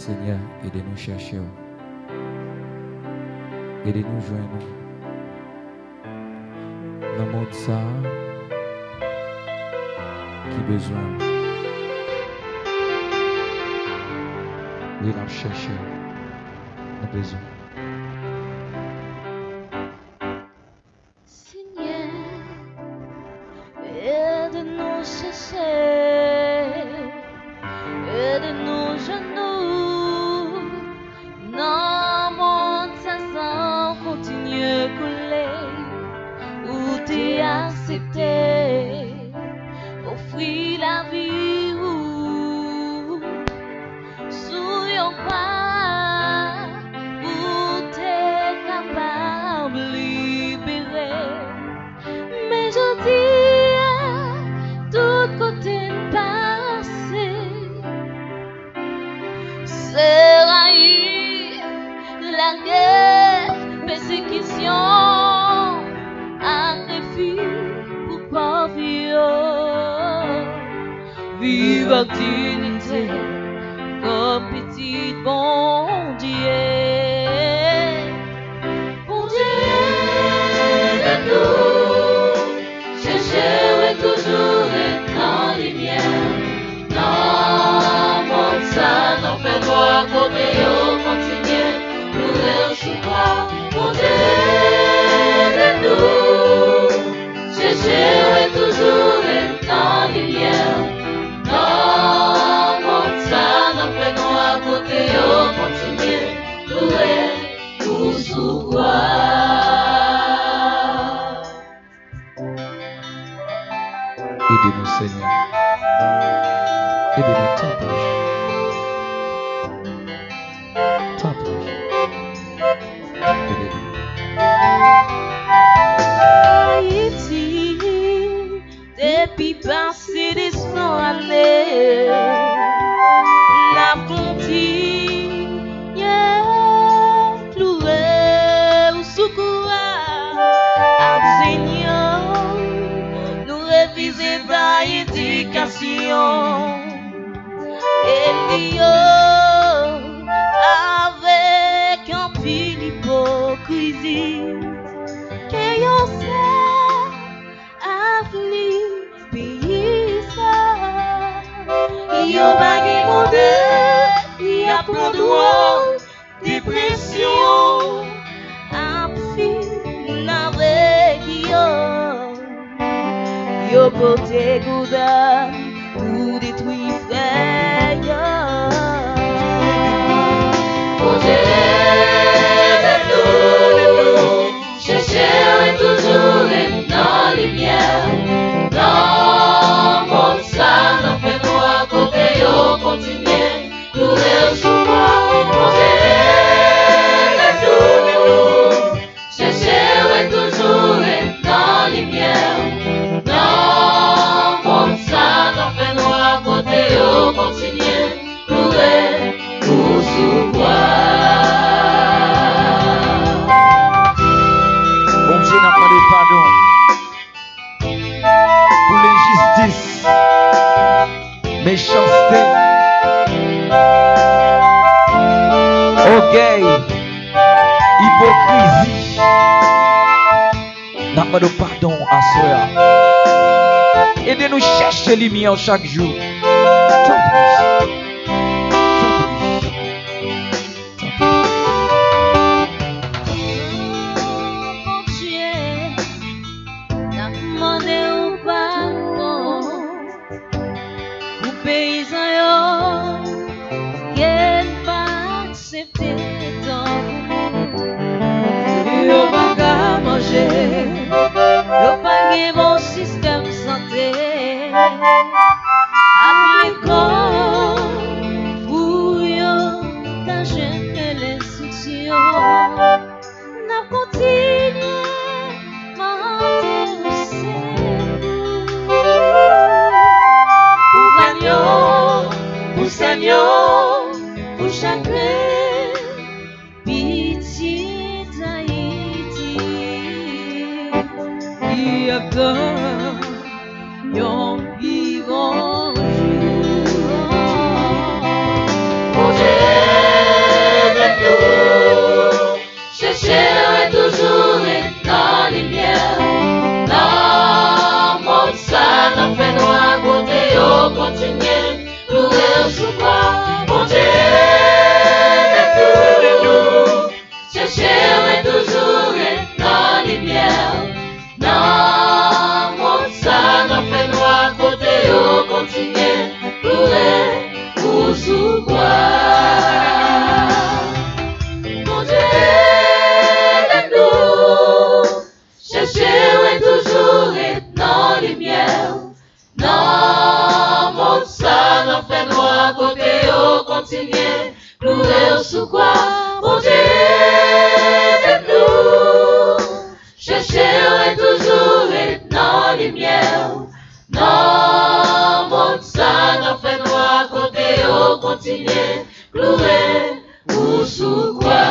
Seigneur, aidez-nous chercher. Aidez-nous joindre. Dans le monde ça, qui besoin. Oui, nous cherchons. Nous besoin. Seigneur, aide-nous chercher. Aide-nous genoux. Non, mon sang continue à couler. Où t'es accepté. Offrir la vie. Soyons pas. Où t'es capable de libérer. Mais je dis à tout côté passé. C'est haï, la guerre, persécution, sacrifice pour pas vivre. Vive en dignité comme petit bon Dieu. Bon Dieu de nous, chercher toujours dans les lumière. Non, mon sang, non, fais-moi côté au continuer. Nous recevoir, mon Dieu de nous, chercher toujours dans les lumière. Non, mon sang, non, fais-moi côté au continuer. Nous recevoir. Aidez-nous, Seigneur. Aidez-nous, tant pis. Tant pis. Aidez-nous. Haïti, depuis passé des 100 années, la frontière clouée au secours enseignant, nous réviser par éducation. Et avec un pile hypocrisie, que yon sait affaiblir pays ça. Yon bagay modèle, yon prend droit, dépression, affine avec yon. Yon porte gouda pour détruire frère yon. Bon Dieu de nous, chercher toujours dans les lumières. Non, mon sang, non, fais-nous à côté, au continuer. Nous recevoir, mon Dieu de nous, chercher toujours dans les lumières. Non, mon sang, non, fais-nous à côté, au continuer. Nous recevoir. Bon Dieu n'a pas de pardon pour l'injustice, méchanceté, orgueil, hypocrisie. N'a pas de pardon à soi. Aidez-nous chercher lumière chaque jour. Tant pis. Tant pis. Tant pis. Mon Dieu, n'a demandé au pardon pour paysan yo, qu'elle va accepter ton. Yo pas qu'à manger, yo pas gagné bon système santé. Appelez comme pour yo, t'as jeté l'instruction. N'a continué, mentir pour gagnon, pour seigneur, pour chagrin, pitié d'Haïti. Il y a peur, yon vivant jour. Oh Dieu. sous quoi mon Dieu de nous chercher toujours et dans les lumière non mon ça n'en fait noir côté au continuer louer sous quoi mon Dieu de nous chercher toujours et dans les lumière non mon ça n'en fait noir côté au continuer louer ou sous quoi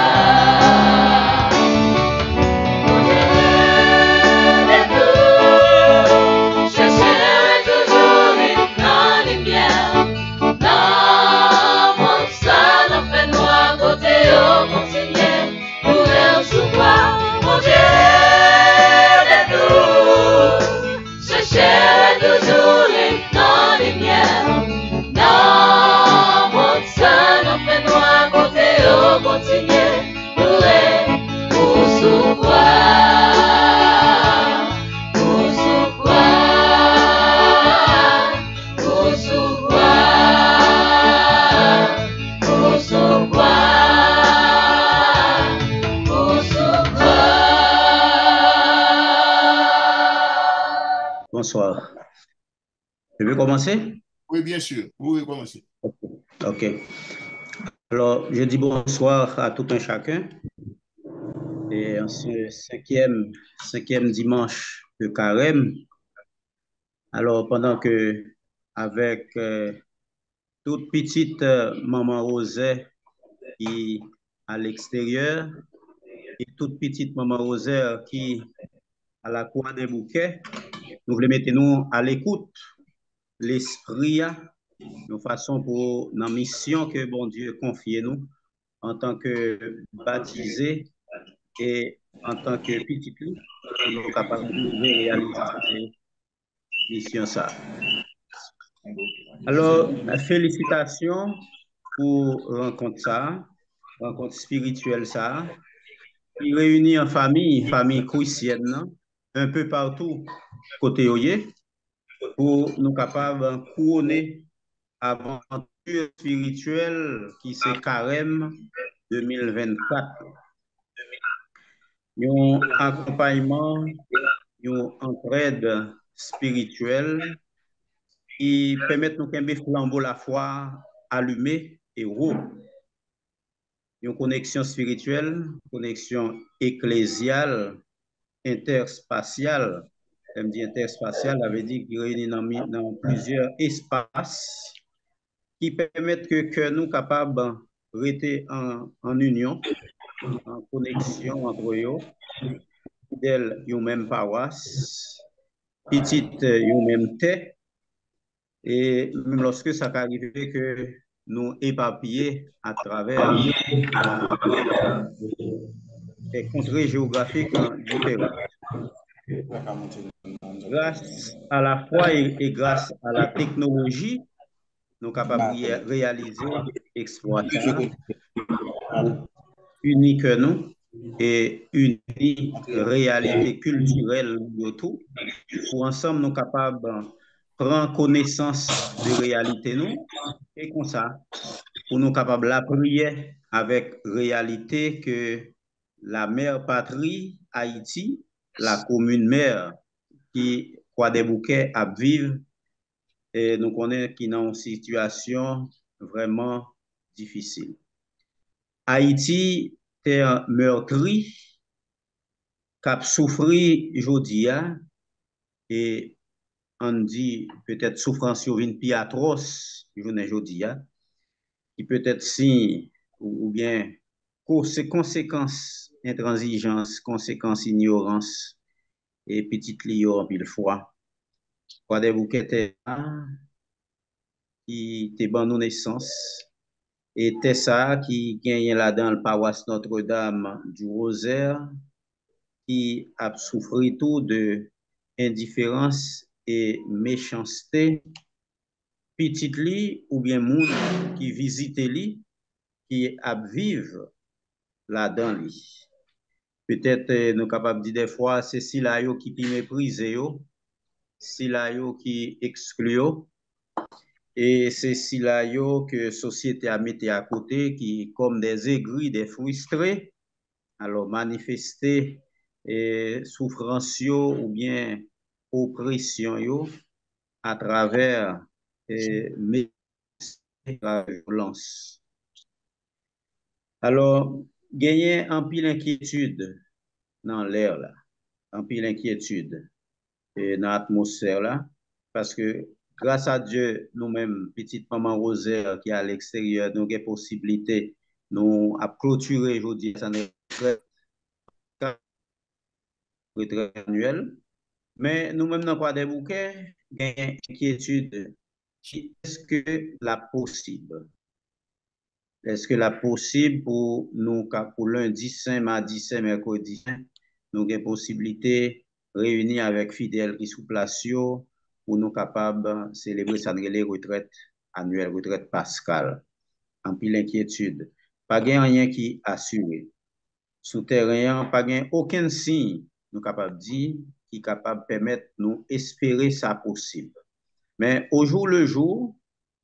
Bonsoir. Je veux commencer? Oui, bien sûr. Vous pouvez commencer. OK. Alors, je dis bonsoir à tout un chacun. Et en ce cinquième dimanche de Carême, alors pendant que, avec toute petite maman Rosée qui à l'extérieur et toute petite maman Rosée qui à la cour des bouquets, nous voulons mettre nous à l'écoute, l'esprit, de façon pour la mission que bon Dieu confie nous en tant que baptisés et en tant que petit nous, nous sommes capables de réaliser mission ça. Alors, félicitations pour rencontre spirituelle ça, qui réunit en famille chrétienne, un peu partout côté Oye, pour nous capables de couronner aventure spirituelle qui c'est Carême 2024. Un accompagnement, une entraide spirituelle qui permet nous qu'un flambeau la foi allumé et haut. Une connexion spirituelle, connexion ecclésiale, interspatiale. Elle me dit interspatiale, ça veut dire qu'il réunit dans plusieurs espaces qui permettent que nous capables de rester en union, en connexion entre eux, fidèles une même paroisse, petite une même tête, et même lorsque ça arrive que nous éparpillés à travers des contrées géographiques différentes. Grâce à la foi et grâce à la technologie, nous sommes capables de réaliser, exploiter, unique nous et unique réalité culturelle de tout. Pour ensemble, nous sommes capables de prendre connaissance de réalité nous et comme ça, pour nous capables de prier avec réalité que la mère patrie, Haïti, la commune mère qui croit des bouquets à vivre et nous connaissons qui dans une situation vraiment difficile. Haïti est un meurtri qui a souffert aujourd'hui et on dit peut-être souffrance sur une plus atroce aujourd'hui qui peut-être si ou bien conséquences intransigeance, conséquences ignorance et petite lio en pile fois. Quoi des bouquets qui te ban nos naissance et t'es ça qui gagne là dans le paroisse Notre-Dame du Rosaire qui a souffert tout de indifférence et méchanceté petite li ou bien moun qui visite li qui a vivre là-dedans li. Peut-être nous capables de dire des fois c'est si là qui méprise yo, si là qui exclut yo. Et c'est si là yo que société a mis à côté qui comme des aigris, des frustrés, alors manifester souffrance yo, ou bien oppression yo à travers la violence. Alors, gagner un pile inquiétude dans l'air là, un pile inquiétude dans l'atmosphère là, parce que grâce à Dieu, nous-mêmes, petite maman Rosaire qui est à l'extérieur, nous avons possibilité, nous à clôturer aujourd'hui sa retraite annuelle. Mais nous-mêmes, dans quoi des bouquets, gagne inquiétude. Est-ce que la possible? Est-ce que la possible pour nous, pour lundi saint, mardi saint, mercredi saint, nous avons possibilité réunir avec fidèles qui sous place pour nous capables de célébrer sa retraite annuelle, retraite pascale, en pile inquiétude. Pas rien qui assuré. Souterrain, pas aucun signe, nous capables de dire, qui est capable de permettre nous espérer ça possible. Mais au jour le jour,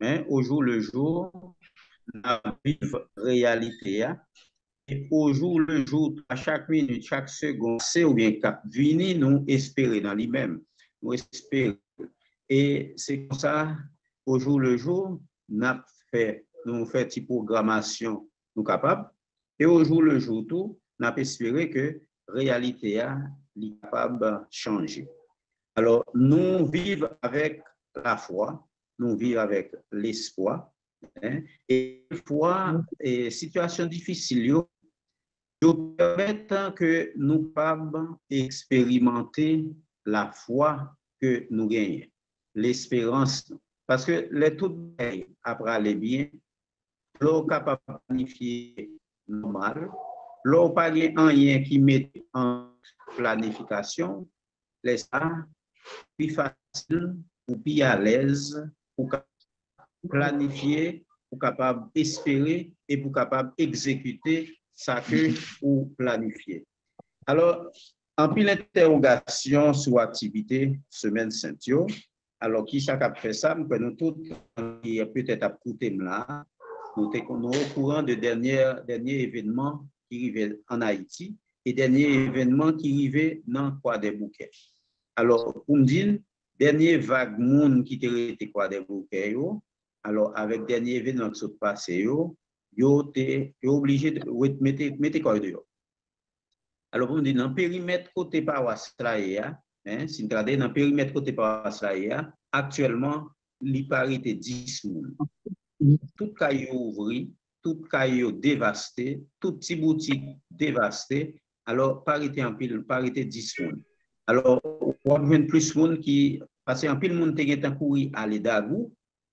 la vive réalité, et au jour le jour, à chaque minute, chaque seconde, c'est ou bien cap venir nous espérer dans lui-même, nous espérer. Et c'est comme ça, au jour le jour, nous fait une programmation, nous capables, et au jour le jour tout, nous espéré que la réalité est capable de changer. Alors, nous vivons avec la foi, nous vivons avec l'espoir, hein, et fois, situation difficile, nous permettent que nous puissions expérimenter la foi que nous gagnons, l'espérance. Parce que les tout après aller bien, l'eau capable de planifier normal, l'eau pas rien qui met en planification, laisse ça plus facile ou plus à l'aise pour planifier, pour capable espérer et pour capable exécuter ça que ou planifier. Alors, en pile interrogation sur l'activité semaine sainte. Alors, qui chaque fait ça, nous tous qui peut-être à côté là, nous sommes au courant de dernier événement qui arrivait en Haïti et dernier événement qui arrivait dans Croix des Bouquets. Alors, pour me dire, dernier vague monde qui était Croix des Bouquets, alors avec dernier événement qui s'est passé, yo était obligé de mettre quoi dehors. Alors, pour me dire, dans le périmètre côté paroisse là, si vous regardez dans le périmètre côté paroisse là, actuellement, il paraît 10 monde. Tout caillou ouvri, tout caillou dévasté, tout petit boutique dévasté. Alors, parité en pile, parité 10 monde. Alors, on va voir plus de monde qui, parce qu'en pile, monde qui est courir à l'Edagou,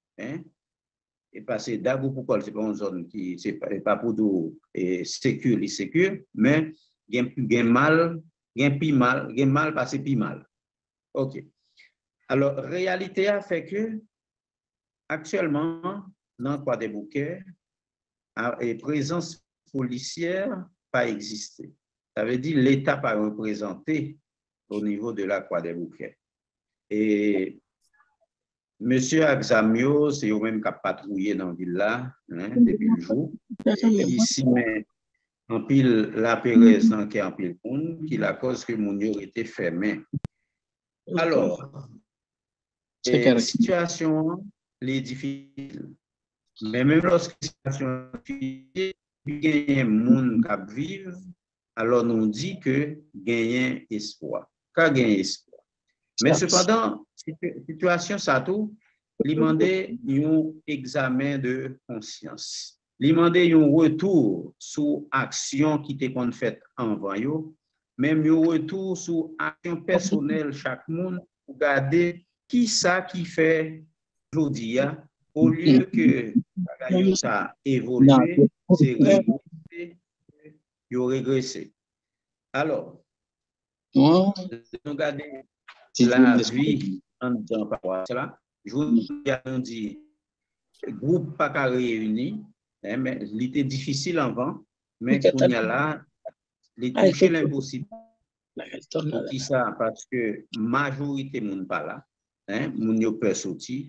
et passer d'Agou pour c'est pas une zone qui, c'est pas pour tout sécure, mais gain mal, gain mal, passer plus mal. OK. Alors, réalité a fait que, actuellement, dans Croix des Bouquets, et présence policière pas existé. Ça veut dire l'État pas représenté au niveau de la Croix des Bouquets. Et Monsieur Axamio, c'est eux-mêmes qui a patrouillé dans la ville là, depuis le jour. Ici, mais en pile la Pérez, qui est en pile monde, qui la cause que mon yo était fermé. Alors, la situation est difficile. Mais même lorsque la situation est difficile, il y a un monde qui vit, alors nous dit que gagne espoir. Qu'a gagné espoir. Mais cependant, situation ça tout, il demandait un examen de conscience. Il demandait un retour sur action qui était faite avant yo, même un retour sur action personnelle chaque monde pour regarder qui ça qui fait aujourd'hui au lieu que ça évolué, c'est régressé. Alors, nous regardons la vie en disant par cela. Je vous dis, groupe pas réuni, mais il était difficile avant, mais qu'on y a là, il touché l'impossible. Qui ça? Parce que majorité moun pas là, moun yo peut sortir,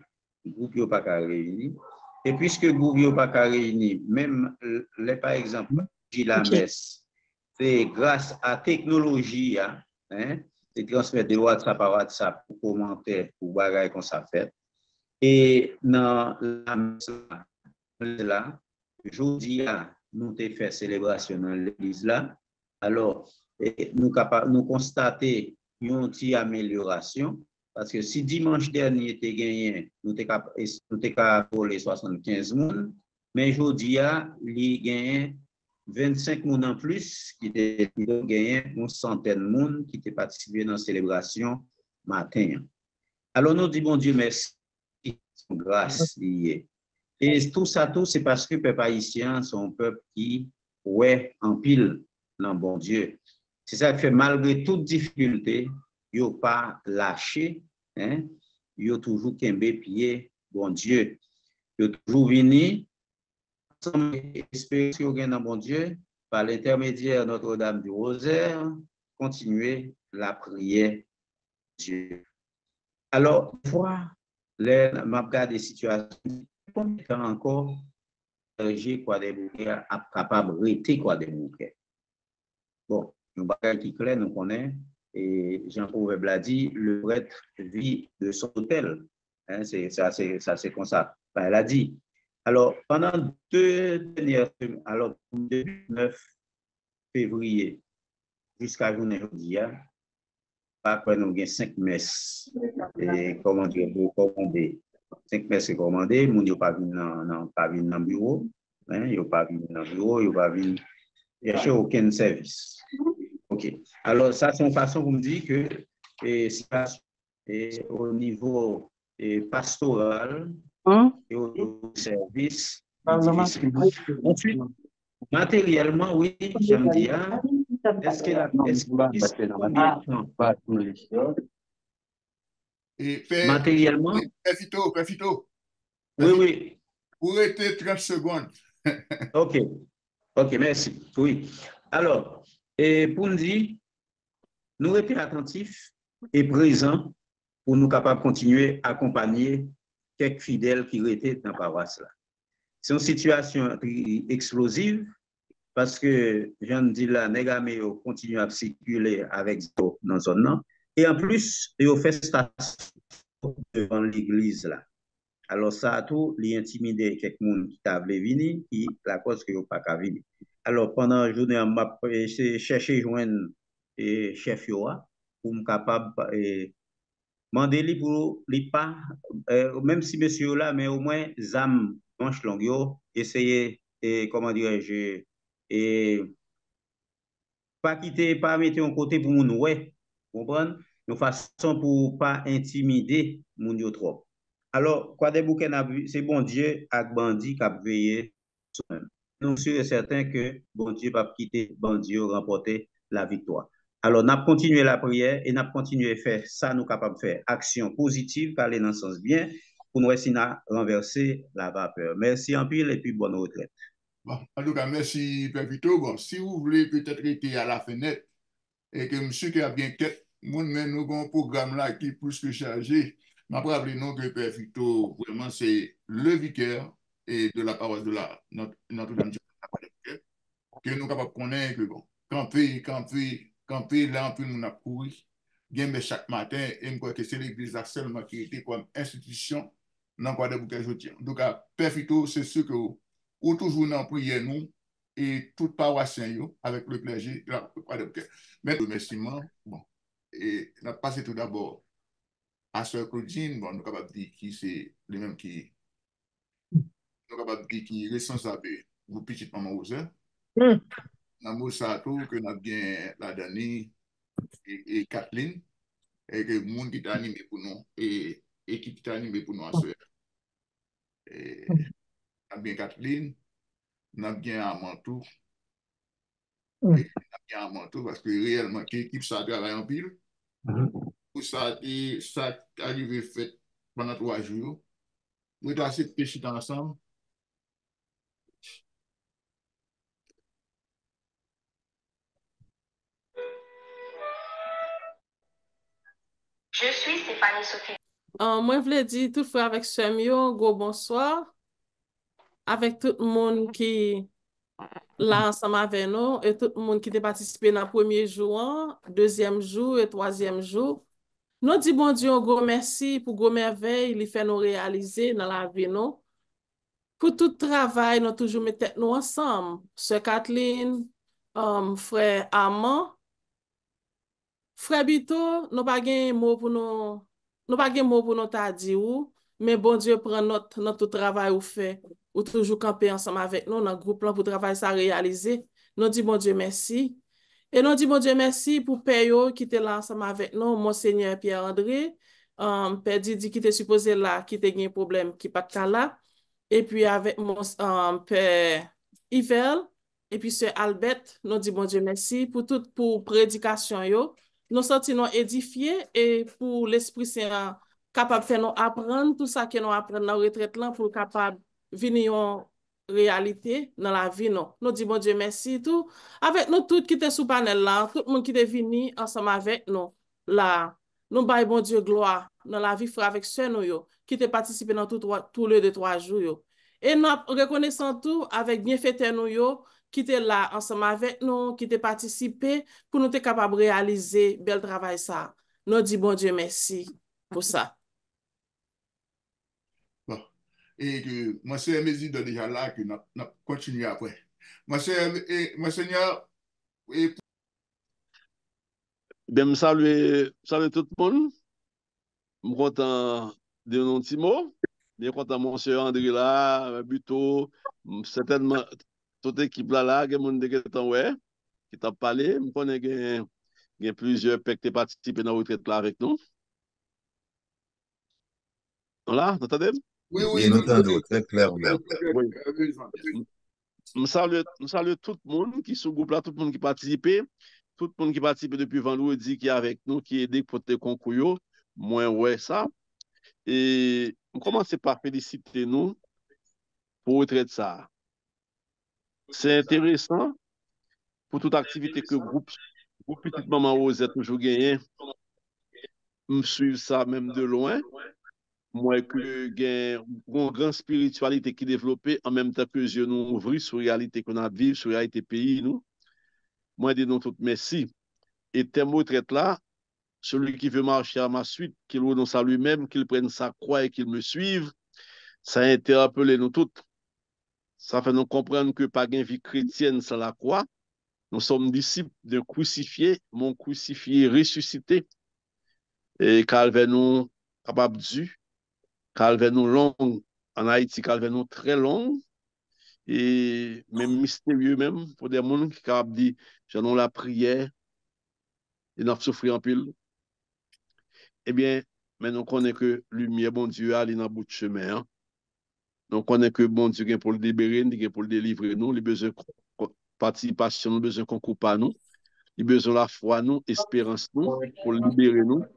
groupe yo pas qu'à réunir. Et puisque groupe yo pas qu'à réunir, même les, par exemple, la messe, c'est grâce à technologie, hein, c'est transmettre de WhatsApp à WhatsApp pour commenter, pour bagaille qu'on ça fait. Et dans la messe là, jeudi nous avons fait célébration dans l'église là. Alors, nous constater une petite amélioration parce que si dimanche dernier était gagné, nous avons volé 75 personnes, mais aujourd'hui, il a gagné 25 personnes en plus qui ont gagné une centaine de personnes qui ont participé dans la célébration matin. Alors, nous disons, bon Dieu, merci, grâce liée. Et tout ça, tout, c'est parce que les peuples haïtiens sont un peuple qui, ouais, en pile dans bon Dieu. C'est ça qui fait, malgré toute difficulté, ils n'ont pas lâché, hein, ils ont toujours qu'un pied, bon Dieu. Ils ont toujours venu, espérer qu'ils ont dans bon Dieu, par l'intermédiaire de Notre-Dame du Rosaire, continuer la prière Dieu. Alors, une fois, les des situations, combien de temps encore j'ai quoi des bouquets capable de rester quoi des bouquets. Bon, nous bagage qui clair, nous connaissons, et Jean Proverbe l'a dit, le prêtre vit de son hôtel. Hein, c'est comme ça. Ben, elle a dit. Alors, pendant deux dernières semaines, alors, 9 février jusqu'à journée aujourd'hui, après nous avons 5 messes. Et comment dire, vous commandez. 5 messes commandées, nous n'avons pas vu dans le bureau. Hein, ils n'ont pas vu dans le bureau, ils n'ont pas vu. Il n'y a aucun service. OK. Alors, ça, c'est une façon pour me dire que au niveau pastoral et au niveau service, difficile. Ensuite, matériellement, oui, j'aime dire, est-ce que la matériellement? Perfito. Oui, oui. Pour être 30 secondes. OK. OK, merci. Oui. Alors, pour nous dire, nous étions attentifs et présents pour nous capables de continuer à accompagner quelques fidèles qui étaient dans la paroisse là. C'est une situation explosive parce que, j'en dis là, Négamé continue à circuler avec dans la zone. Et en plus, il fait station devant l'église là. Alors, ça a tout, il intimidé quelqu'un qui t'a venir, qui la cause que vous pas qu'à venir. Alors, pendant la journée, on j'ai cherché joindre chef Yoa pour me capable demander pour lui pas, même si monsieur là, mais au moins, zam, manche longue, yo, essayer, comment dirais-je, et pas quitter, pas mettre en côté pour nous, ouais, comprendre, de façon pour pas intimider mon yo trop. Alors, quoi des bouquets, c'est bon Dieu avec bandit qui a veillé sur nous. Nous sommes certains que bon Dieu va quitter, bon Dieu remporter la victoire. Alors, nous avons continué la prière et nous avons continué à faire ça, nous sommes capables de faire action positive, aller dans le sens bien, pour nous essayer de renverser la vapeur. Merci en pile et puis bonne retraite. Bon, en tout cas, merci, Père Vito. Bon, si vous voulez peut-être être à la fenêtre et que monsieur qui a bien tête, nous avons un programme là qui est plus que chargé. Je me rappelle non que Père Vito, vraiment, c'est le vicaire et de la paroisse de Notre-Dame que nous sommes capables de connaître que bon, camper, là, on peut nous courir. Bien, mais chaque matin, et je crois que c'est l'église seulement qui était comme institution dans quoi de bouquet je en tout cas, Père Vito, c'est ce que ou toujours dans prière nous et toute paroissien avec le clergé, là, quoi de bouquet. Mais remerciement, bon, et on a passé tout d'abord à Sœur Claudine, bon, nous sommes capables de dire qui c'est le même qui, nous sommes capables de dire qui est responsable de petite maman Rosa. Dans Moussa, que nous avons bien la Dani et Kathleen, et que le monde qui t'a animé pour nous, et qui t'a animé pour nous à Sœur. Nous avons bien Kathleen, nous avons bien Amantou, et nous avons bien Amantou, parce que réellement, l'équipe ça travaille en pile. Pour ça, et ça arrivé fait pendant 3 jours. Nous avons assez péché ensemble. Je suis Stéphanie Sophie. Moi, je voulais dire tout frère avec Semio, gros bonsoir, avec tout le monde qui là ensemble avec nous et tout le monde qui a participé dans le premier jour, deuxième jour et troisième jour. Nous disons bon Dieu, un gros merci pour gros merveille, il fait nous réaliser dans la vie, nous. Pour tout travail, nous toujours mettons nous ensemble. Sœur Kathleen, frère Armand, frère Bito, nous pas gen mot pour nous pas gen mot pour nous t'a dit ou, mais bon Dieu prend notre travail ou fait, ou toujours camper ensemble avec nous dans le groupe là pour travail ça réaliser. Nous dit bon Dieu merci. Et nous dit bon Dieu merci pour Père qui était là ensemble avec nous, Monseigneur Pierre-André, Père Didi qui était supposé là, qui était un problème, qui pas là. Et puis avec mon père Yvel, et puis sœur Albert, nous dit bon Dieu merci pour toute pour prédication yo. Nous sentons édifiés et pour l'Esprit Saint capable de faire nous apprendre tout ça que nous apprenons dans la retraite là pour capable venir en réalité dans la vie non. Nous dit bon Dieu merci tout avec nous tous qui étaient sous panel là, tout le monde qui est venu ensemble avec nous là. Nous baillons bon Dieu gloire dans la vie frère avec sœur nous yo qui te participé dans tout le de 3 jours yo. Et nous reconnaissons tout avec bienfaiteur nous yo qui était là ensemble avec nous, qui te participé pour nous être capable de réaliser bel travail ça. Nous dit bon Dieu merci pour ça. Bon. Et que Monsieur Mézide déjà là, que nous continuons après. Monseigneur, et Ben, je salue tout le monde. Je suis content de nos petits mots. Bien content, monsieur André là, Buto, certainement toute l'équipe là, il y a des gens qui t'a parlé. Je connais qu'il y a plusieurs pecs qui participent dans la retraite là avec nous. Voilà, vous entendez? oui, Bien entendu, très clairement. Oui. Je salue tout le monde qui est sur le groupe là, tout le monde qui participe, tout le monde qui participe depuis vendredi, qui est avec nous, qui est aidé pour te concours. Moi, ouais, ça. Et on commence par féliciter nous pour retraite ça. C'est intéressant pour toute activité que groupe Petite Maman Rosette toujours gagné. Je suis ça même de loin. Moi, que j'ai une grande spiritualité qui est développée en même temps que je nous ouvre sur la réalité qu'on a vécue, sur la réalité pays, nous. Moi, je dis nous tous merci. Et thème retraite là, celui qui veut marcher à ma suite, qu'il renonce à lui-même, qu'il prenne sa croix et qu'il me suive, ça a interpellé nous tous. Ça fait nous comprendre que pas une vie chrétienne sans la croix. Nous sommes disciples d'un crucifié, mon crucifié ressuscité. Et calvaire nous capable du, calvaire nous long en Haïti, calvaire nous très long et même mystérieux même pour des gens qui capable dire j'en la prière et nous souffrir en pile. Eh bien, mais nous connaissons que lumière bon Dieu a dans le bout de chemin. Hein. Nous connaissons que bon Dieu est pour le libérer, il est pour le délivrer nous, il a besoin de participation, il a besoin de concours par nous. Il a besoin de la foi, nous, espérance, nous, pour libérer nous.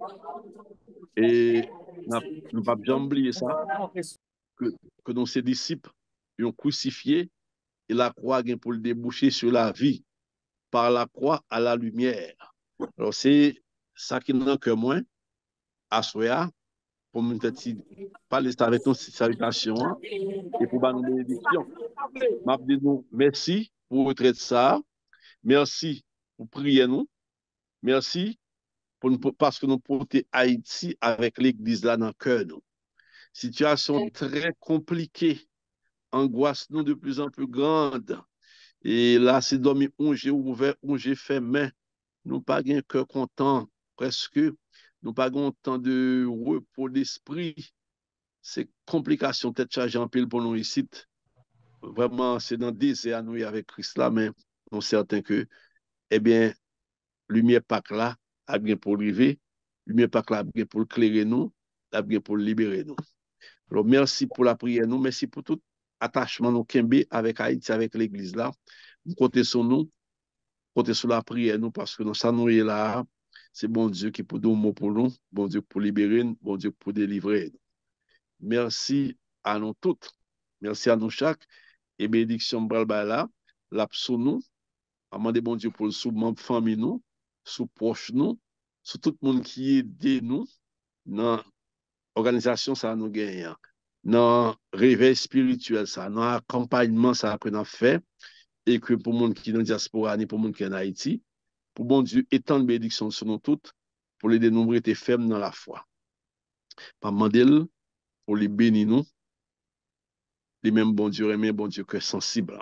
Et nous ne pouvons pas oublier ça, que nos ses disciples ont crucifié et la croix vient pour le déboucher sur la vie, par la croix à la lumière. Alors, c'est ça qui n'a que moi, à Soya, pour me parler avec nos salutations et pour nous bénédiction. Je dis nous merci pour retraite ça. Merci pour prier nous. Merci parce que nous portons Haïti avec l'église là dans le cœur. Situation très compliquée, angoisse nous de plus en plus grande. Et là, c'est dormi j'ai ouvert, j'ai fait main. Nous pas un cœur content, presque. Nous pas un temps de repos d'esprit. C'est complication, peut-être chargé en pile pour nous ici. Vraiment, c'est dans des à nous avec Christ là, mais nous sommes certains que, eh bien, lumière pas là, a bien pour arriver, lumière pas là, a bien pour éclairer nous, a bien pour libérer nous. Alors, merci pour la prière, nous, merci pour tout attachement nous Kembe avec Haïti, avec l'église là. Nous comptez sur nous, comptez sur la prière, nous, parce que nous sommes là, c'est bon Dieu qui peut donner mot pour nous, bon Dieu pour libérer nous, bon Dieu pour délivrer nous. Merci à nous toutes, merci à nous chaque, et bénédiction bral là, l'absou nous, à demander bon Dieu pour le sous-membre famille nous, sous proche nous, sur tout le monde qui aide nous dans organisation ça nous gagne, dans réveil spirituel ça, dans accompagnement ça que nous fait et que pour monde qui dans la diaspora ni pour monde qui en Haïti, pour bon Dieu étendre bénédiction sur nous toutes pour les dénombrer tes fermes dans la foi. Pas demander pour les bénir nous, les mêmes bon Dieu aimé, bon Dieu que sensible.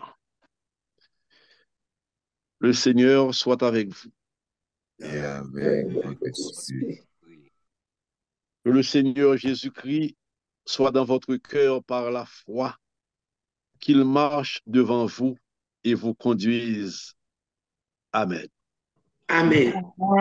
Le Seigneur soit avec vous. Et avec votre esprit. Que le Seigneur Jésus-Christ soit dans votre cœur par la foi, qu'il marche devant vous et vous conduise. Amen. Amen.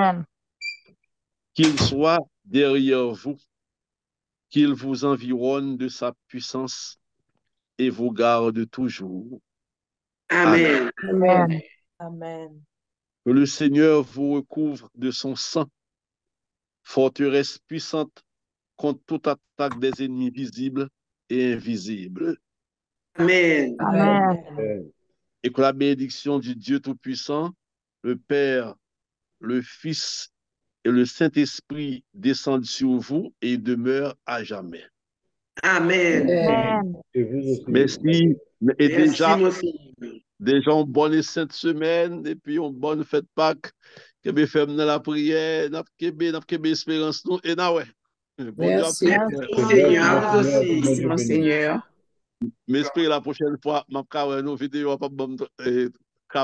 Qu'il soit derrière vous, qu'il vous environne de sa puissance et vous garde toujours. Amen. Amen. Amen. Que le Seigneur vous recouvre de son sang, forteresse puissante contre toute attaque des ennemis visibles et invisibles. Amen. Amen. Et que la bénédiction du Dieu Tout-Puissant, le Père, le Fils et le Saint-Esprit descendent sur vous et demeurent à jamais. Amen. Amen. Merci. Et Merci, mon Seigneur. déjà une bonne et sainte semaine, et puis une bonne fête Pâques, que nous faisons dans la prière, nous avons espérance, nous, et nous, ouais. Merci. Merci, Seigneur. À vous aussi. Merci, mon Seigneur. Mais j'espère la prochaine fois, je vais voir nos vidéos, pas cap.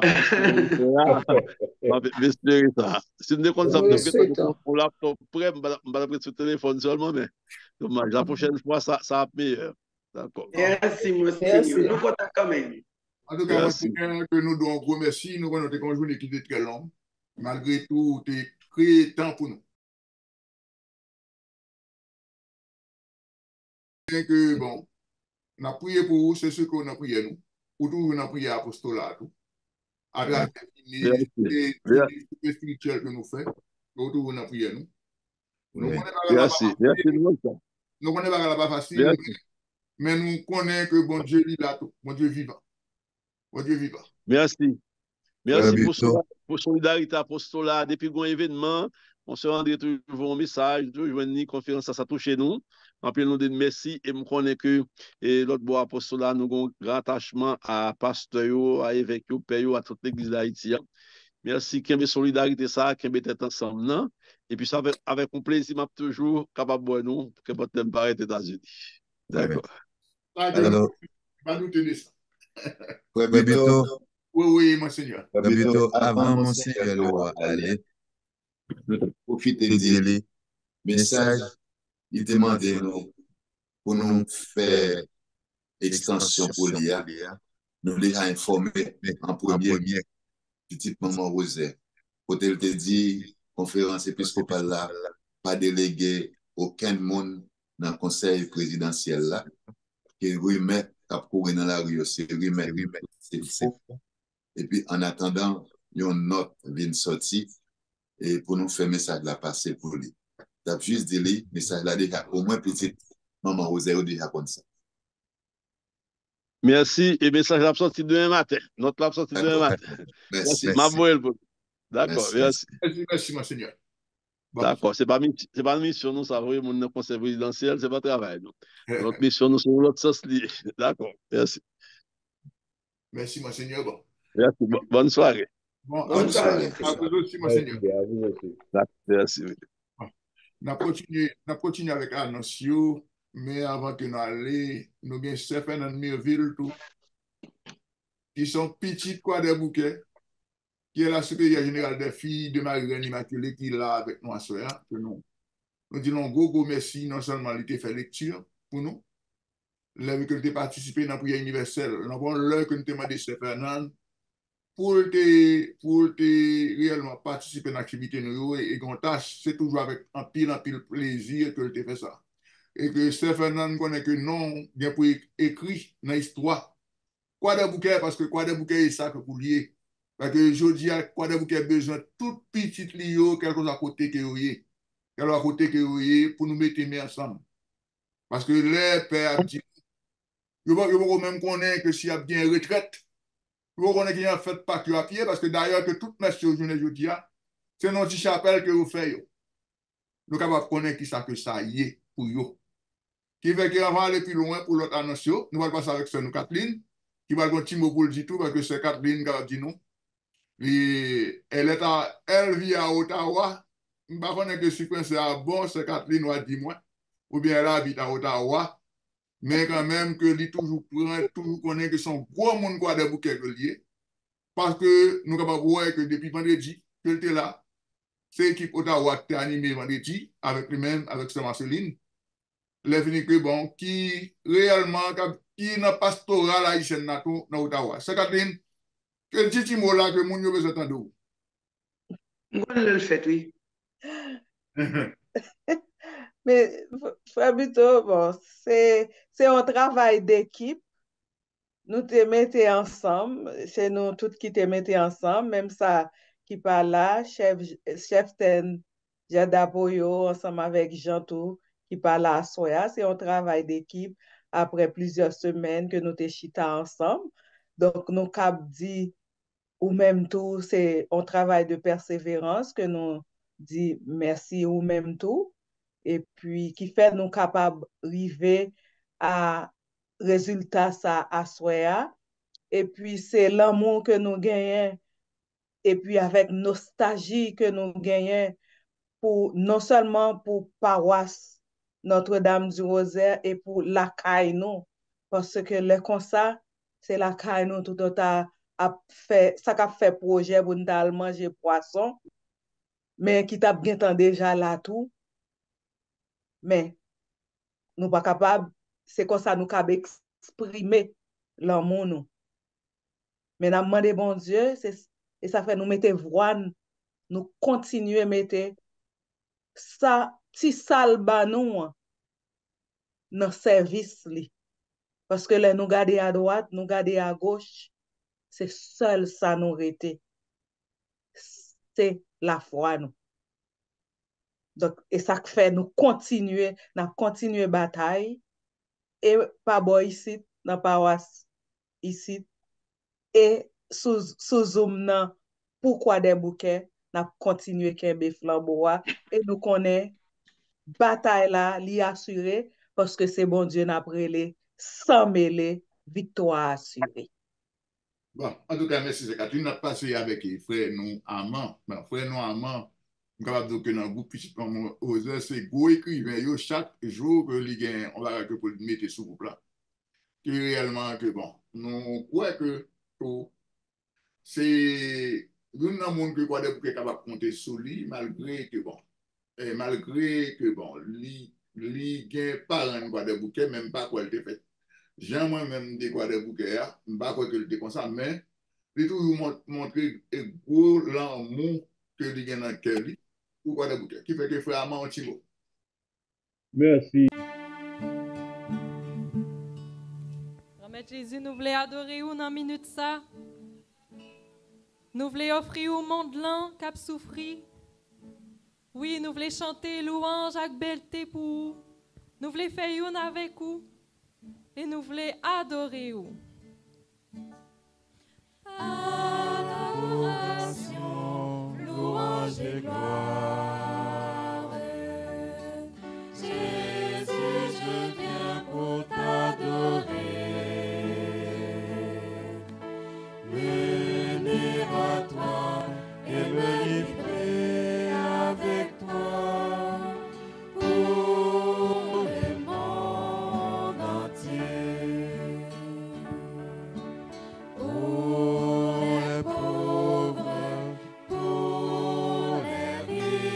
J'espère ça. Si nous avons un laptop prêt, je vais prendre sur le téléphone seulement, mais dommage. La prochaine fois, ça va meilleur. D'accord. Merci, mon Seigneur. Nous comptons quand même. En tout cas, moi, c'est que nous devons gros merci. Nous avons notre journée qui était très longue. Malgré tout, tu as créé temps pour nous. Et que, bon, on a prié pour vous, c'est ce qu'on a prié nous. Pour tout, on a prié à l'apostolat. À travers les spirituels que nous faisons. Pour tout, on a prié nous. Merci. Nous connaissons pas facile, mais nous connaissons que bon Dieu est là tout. Bon Dieu vivant. Bon Dieu vivant. Merci. Merci pour solidarité apostolat. Depuis un événement, on se rendait toujours un message, toujours une conférence, ça touche nous. Appelez-nous de merci et nous connaissons que l'autre bois apostolat, nous avons un grand attachement à pasteur, à évêque, père, à toute l'église d'Haïti. Merci, qu'il y ait solidarité, ça, qu'il y ait tête ensemble. Non? Et puis, ça, avec un plaisir, je suis toujours capable de nous pour que votre thème paraît aux États-Unis. D'accord. Alors, Pas nous tenir ça. Oui, monseigneur. Avant monseigneur le roi aller, profitez de dire message, il demandait nous pour nous faire extension pour l'IA. Nous les informer en premier, petit maman Rosaire. Quand elle te dit, conférence épiscopale là, pas délégué aucun monde dans le conseil présidentiel là, qui remet à courir dans la rue, c'est remet, c'est faux. Et puis, en attendant, il y a une note qui vient de sortir et pour nous faire message là passer pour lui. Tu as juste dit, message là déjà, au moins petite maman Rosaire déjà comme ça. Merci. Et message là sorti demain matin. Notre là sorti demain matin. Merci. D'accord, merci. Merci, monseigneur. Bon. D'accord, c'est pas une mission, nous, ça va, mon conseil présidentiel, c'est pas travail. Notre mission, nous, c'est l'autre sens lié. D'accord, merci. Merci, monseigneur. Bon. Merci, bonne soirée. Bonne soirée. À vous aussi, monseigneur. Merci. On a continué avec l'annonce, mais avant que nous allions, nous avons certains dans Mirville, qui sont petites quoi des bouquets, qui est la supérieure générale des filles de Marie-Reine Immaculée, qui est là avec nous à soir. Nous disons gros merci, non seulement il a fait lecture pour nous, l'heure que nous avons participé dans la prière universelle, nous avons l'heure que nous avons demandé Sœur Fernande pour réellement participer à l'activité et qu'on tâche, c'est toujours avec un pile plaisir que tu fais ça. Et que Sœur Fernande connaît que non, bien pour écrit dans l'histoire. Quoi de bouquet, parce que quoi de bouquet est ça que vous liez. Parce que je dis à quoi de bouquet besoin de toute petite lio, quelque chose à côté que vous ayez. Quelque chose à côté que vous ayez pour nous mettre ensemble. Parce que les pères disent, je veux même connaître que s'il y a bien retraite, vous connaissez qu'il y a un fait pas que à pied, parce que d'ailleurs, que toute nation aujourd'hui, c'est notre chapelle que vous faites. Nous sommes capables de connaître qui ça que ça y est pour vous. Qui fait qu'on va aller plus loin pour l'autre annonce. Nous allons passer avec nous Kathleen, qui va le petit mot pour le dire tout, parce que c'est Kathleen qui a dit nous. Elle vit à Ottawa. Je ne sais pas que si c'est bon, c'est Kathleen ou a dit moi. Ou bien elle habite à Ottawa. Mais quand même que lui toujours connaît que son gros monde quoi des bouquets que lié. Parce que nous avons voir que depuis vendredi, que était là, c'est l'équipe Ottawa qui a animé vendredi avec lui-même, avec sa Marceline. Les fini que bon, qui réellement, qui n'a pas pastoral haïtienne dans Ottawa. C'est Kathleen, que petit mot là que mon yo besoin d'entendre. Moi, le fait, oui. Mais, Frère Bito, bon, c'est un travail d'équipe. Nous te mettons ensemble. C'est nous tous qui te mettons ensemble. Même ça qui parle là, chef Ten, Jada Boyo, ensemble avec Jean Tout, qui parle à Soya. C'est un travail d'équipe après plusieurs semaines que nous te chita ensemble. Donc, nous cap dit, ou même tout, c'est un travail de persévérance que nous dit merci ou même tout. Et puis, qui fait nous capables d'arriver à résultat ça à Soya. Et puis, c'est l'amour que nous gagnons. Et puis, avec nostalgie que nous gagnons pour, non seulement pour paroisse Notre-Dame du Rosaire et pour la caille nous. Parce que le comme ça, c'est la caille nous tout autant a fait, ça a fait projet pour nous aller manger poisson, mais qui t'a bien temps déjà là tout. Mais nous pas capable, c'est comme ça nous capable exprimer l'amour nous. Mais nous demandons bon Dieu, et ça fait nous mettre voix, nous continuer à mettre ça, petit salba nous dans service li. Parce que là, nous garder à droite, nous garder à gauche, c'est seul ça nous rete. C'est la foi nous. Donc, et ça fait nous continuer bataille, et pas bon ici, dans paroisse ici, et sous Zoom nan, pourquoi des bouquets, n'a continué kembe flamboa, et nous connaît bataille là, li assuré, parce que c'est bon Dieu n'a prélé, sans mêler, victoire assurée. Bon, en tout cas, merci, c'est Catherine. On a passé avec les frères nous amants. Ben, frères nous amants, je suis capable de dire que dans le groupe petit comme Oseur, c'est gros écrivain. Yo, chaque jour que les gagne, on va pour le mettre sous groupe là. Et réellement, que bon, nous croyons que oh, c'est l'un dans le monde que quoi de pour capable de compter sur lui, malgré que bon, lui gagne pas un quoi de bouquet, même pas quoi il te fait. J'ai moi-même des quoi de bouquet, je ne sais pas quoi que il était comme ça, mais il toujours montré un gros l'amour que il y a dans le cœur, pour quoi de bouquet, qui fait que frère Amand un petit mot. Merci. Maître Jésus, nous voulons adorer ou dans minute ça. Nous voulons offrir au monde l'an cap souffri. Oui, nous voulons chanter louange avec belleté pour vous. Nous voulons faire une avec vous. Et nous voulons adorer vous. Adoration, louange et gloire. Jésus, je viens pour t'adorer. Venir à toi et me livrer avec toi pour le monde entier. Pour les pauvres, pour les riches.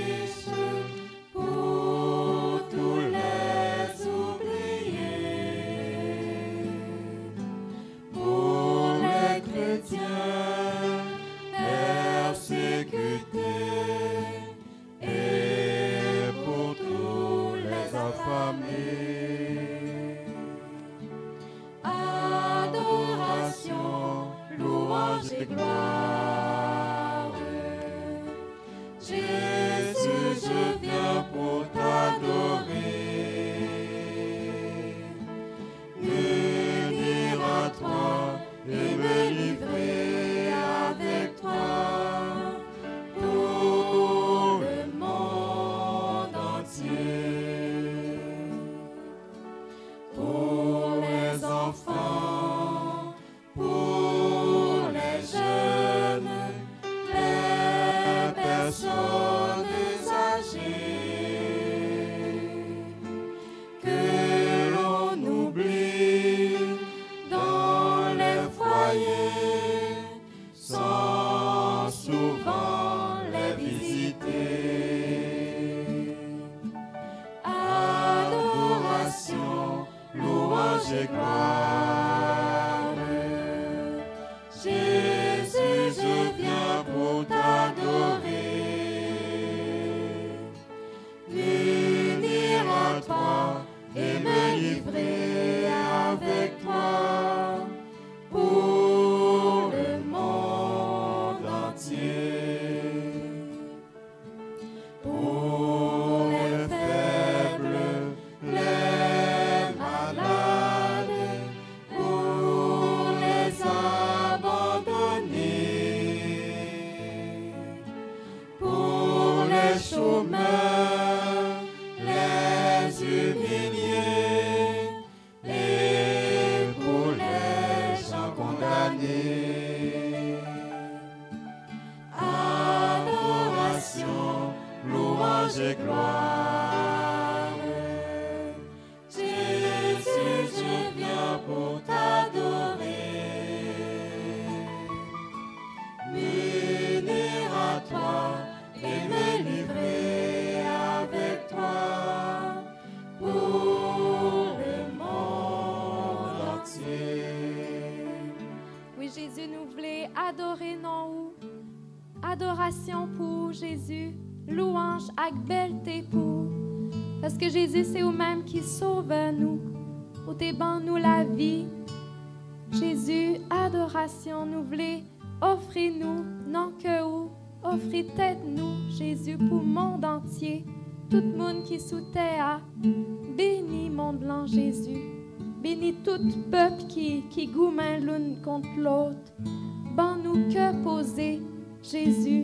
Jésus, nous voulons adorer non. Adoration pour Jésus. Louange avec belleté pour. Parce que Jésus, c'est vous-même qui sauve nous. Ou t'es ban nous la vie. Jésus, adoration, nous voulons offrir nous, non que vous, offrir tête nous, Jésus, pour le monde entier. Tout le monde qui sous terre, bénis monde blanc Jésus. Bénis tout peuple qui gourmand l'un contre l'autre. Ban nous que poser, Jésus.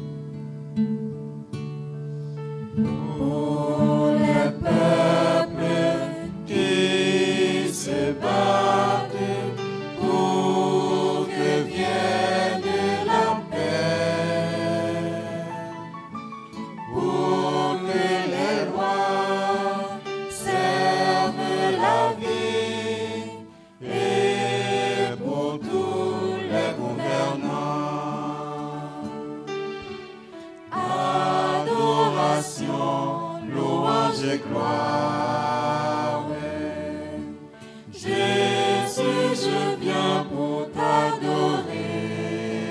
Pour les peuples qui se battent pour que vienne la paix, pour que les rois servent la vie et pour tous les gouvernants. Adoration, louange et gloire. Jésus, je viens pour t'adorer,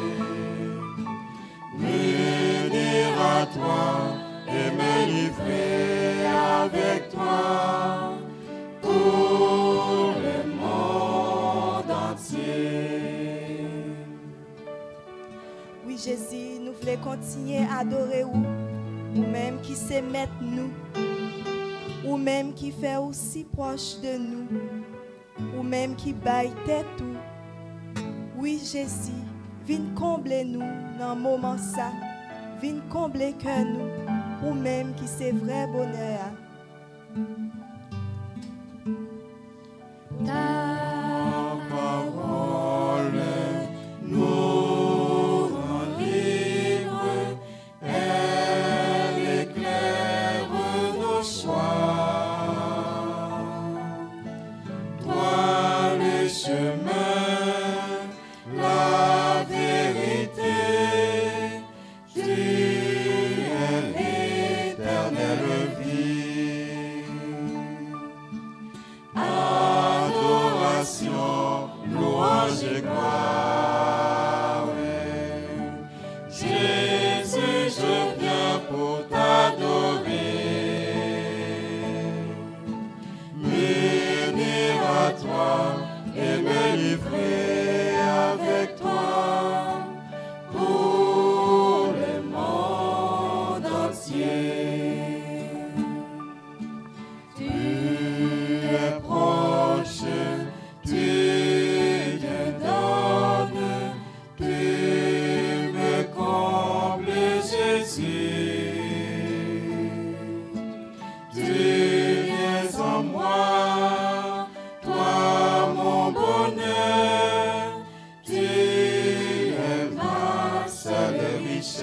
m'unir à toi et me livrer avec toi pour le monde entier. Oui, Jésus, nous voulons continuer à adorer ou même qui se mettre nous, ou même qui fait aussi proche de nous, ou même qui baille tête tout. Oui, Jésus, viens combler nous dans le moment ça, viens combler que nous, ou même qui c'est vrai bonheur. Ta parole nous rend libres, elle éclaire nos choix. Toi le chemin, la vérité, tu es l'éternelle vie. Adoration, louange et gloire. Jésus, je viens pour t'adorer, m'unir à toi et me livrer avec toi pour le monde entier. Tu es proche, tu te donnes, tu me combles, Jésus. Tu viens en moi, toi mon bonheur, tu es ma seule richesse.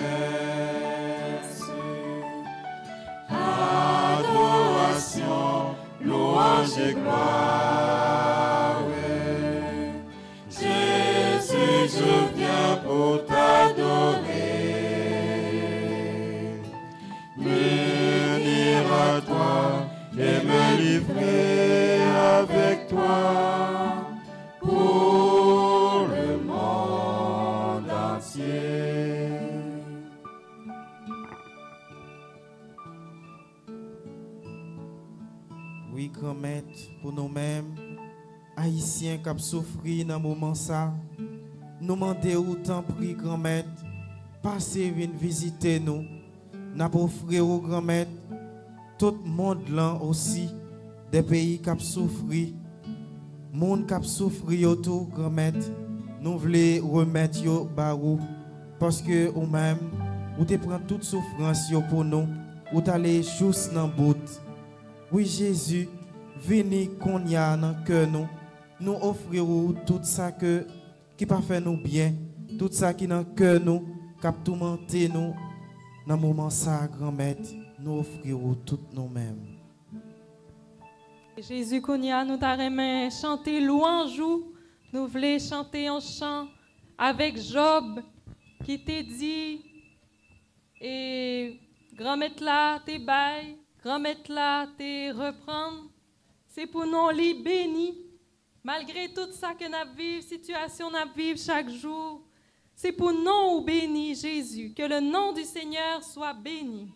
Adoration, louange et gloire. Jésus, je viens pour t'adorer, m'unir à toi et me livrer avec toi pour le monde entier. Oui, grand-mère, pour nous-mêmes, Haïtiens qui ont souffert dans ce moment ça, nous demandons autant prix, grand-mère, passez, venez visiter nous. Nous offrons aux grand-mère, tout le monde là aussi, des pays qui ont souffert, monde qui ont souffert autour, grand-mère, nous voulons remettre yo barou, parce que nous-mêmes, vous te prenez toute souffrance yo pour nous, vous allez juste dans le bout. Oui, Jésus, venez qu'on y a dans le cœur nous offrirons tout ça qui pas fait nous bien, tout ça qui dans le cœur nous, qui a tourmenté nous, dans le moment ça, grand-mère, nous offrirons tout nous-mêmes. Jésus, qu'on y a, nous t'arrêtons chanter louange, nous voulons chanter un chant avec Job qui t'a dit, et grand-mère là, t'es bail. Grand-mère là, te reprendre, c'est pour nous les bénis, Malgré tout ça que nous vivons, situation nous vivons chaque jour, c'est pour nous béni Jésus, que le nom du Seigneur soit béni.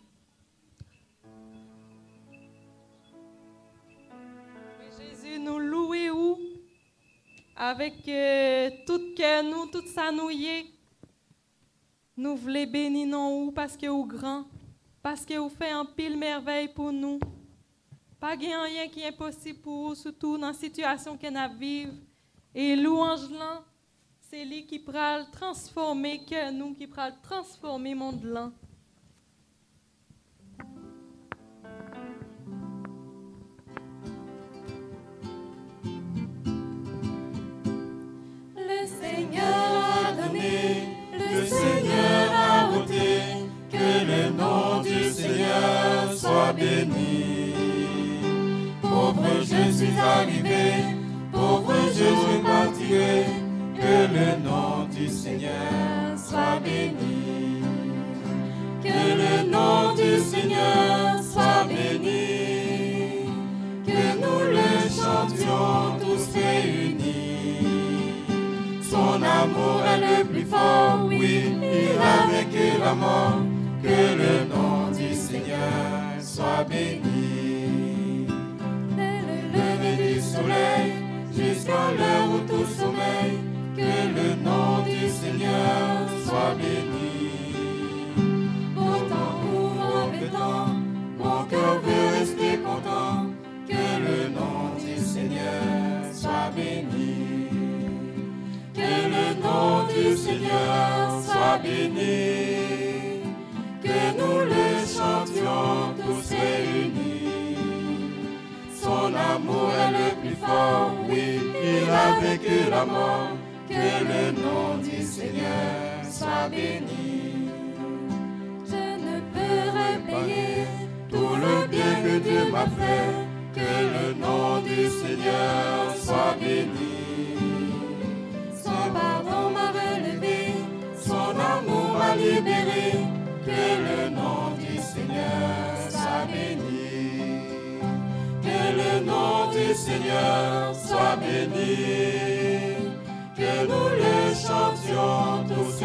Jésus, nous louons avec tout cœur, nous, tout ça nous y est. Nous voulons bénir non parce que vous grand, parce que vous faites un pile merveille pour nous. Pas rien qui est possible pour vous, surtout dans la situation que nous vivons. Et louange là, c'est lui qui pourra transformer que nous, qui pourra transformer le monde là. Le Seigneur a donné, le Seigneur a ôté, que le nom du Seigneur soit béni. Pauvre je suis arrivé, pauvre je suis partiré, que le nom du Seigneur soit béni. Que le nom du Seigneur soit béni. Que nous le chantions tous réunis. Son amour est le plus fort, oui, il a vaincu la mort. Que le nom du Seigneur soit béni. Dès le lever du soleil jusqu'à l'heure où tout sommeil, que le nom du Seigneur soit béni. Autant ou mauvais temps, mon cœur veut rester content, que le nom du Seigneur soit béni. Que le nom du Seigneur soit béni. Que nous le chantions tous réunis. Son amour est le plus fort, oui, il a vaincu la mort. Que le nom du Seigneur soit béni. Je ne peux payer tout le bien que Dieu m'a fait. Que le nom du Seigneur soit béni. Son pardon m'a relevé, son amour m'a libéré. Que le nom du Seigneur soit béni. Que le nom du Seigneur soit béni. Que nous le chantions tous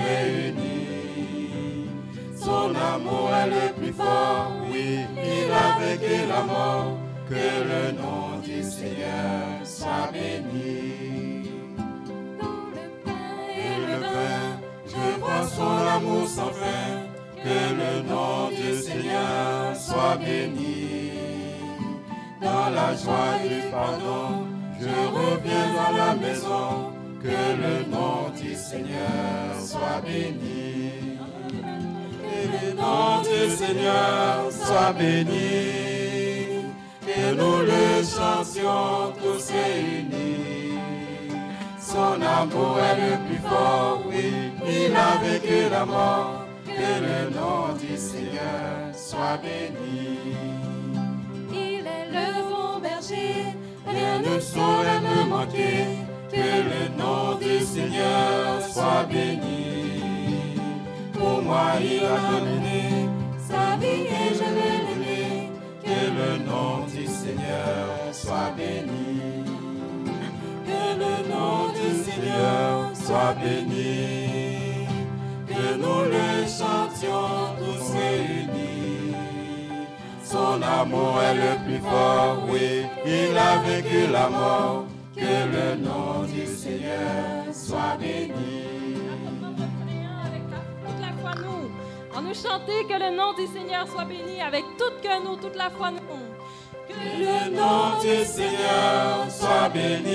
réunis. Son amour est le plus fort, oui, il a vaincu la mort. Que le nom du Seigneur soit béni. Dans le pain et le vin, je vois son amour sans fin. Que le nom du Seigneur soit béni. Dans la joie du pardon, je reviens à la maison. Que le nom du Seigneur soit béni. Que le nom du Seigneur soit béni. Que nous le chantions tous réunis. Son amour est le plus fort, oui, il a vaincu la mort. Que le nom du Seigneur soit béni. Il est le bon berger, rien ne saurait me manquer. Que le nom du Seigneur soit béni. Pour moi il a donné sa vie et je vais l'aimer. Que le nom du Seigneur soit béni. Que le nom du Seigneur soit béni. Que nous le chantions tous réunis. Son amour est le plus fort, oui, il a vaincu la mort. Que le nom du Seigneur soit béni. Toute la foi nous, on nous chanter que le nom du Seigneur soit béni avec tout que nous, toute la foi nous. Que le nom du Seigneur soit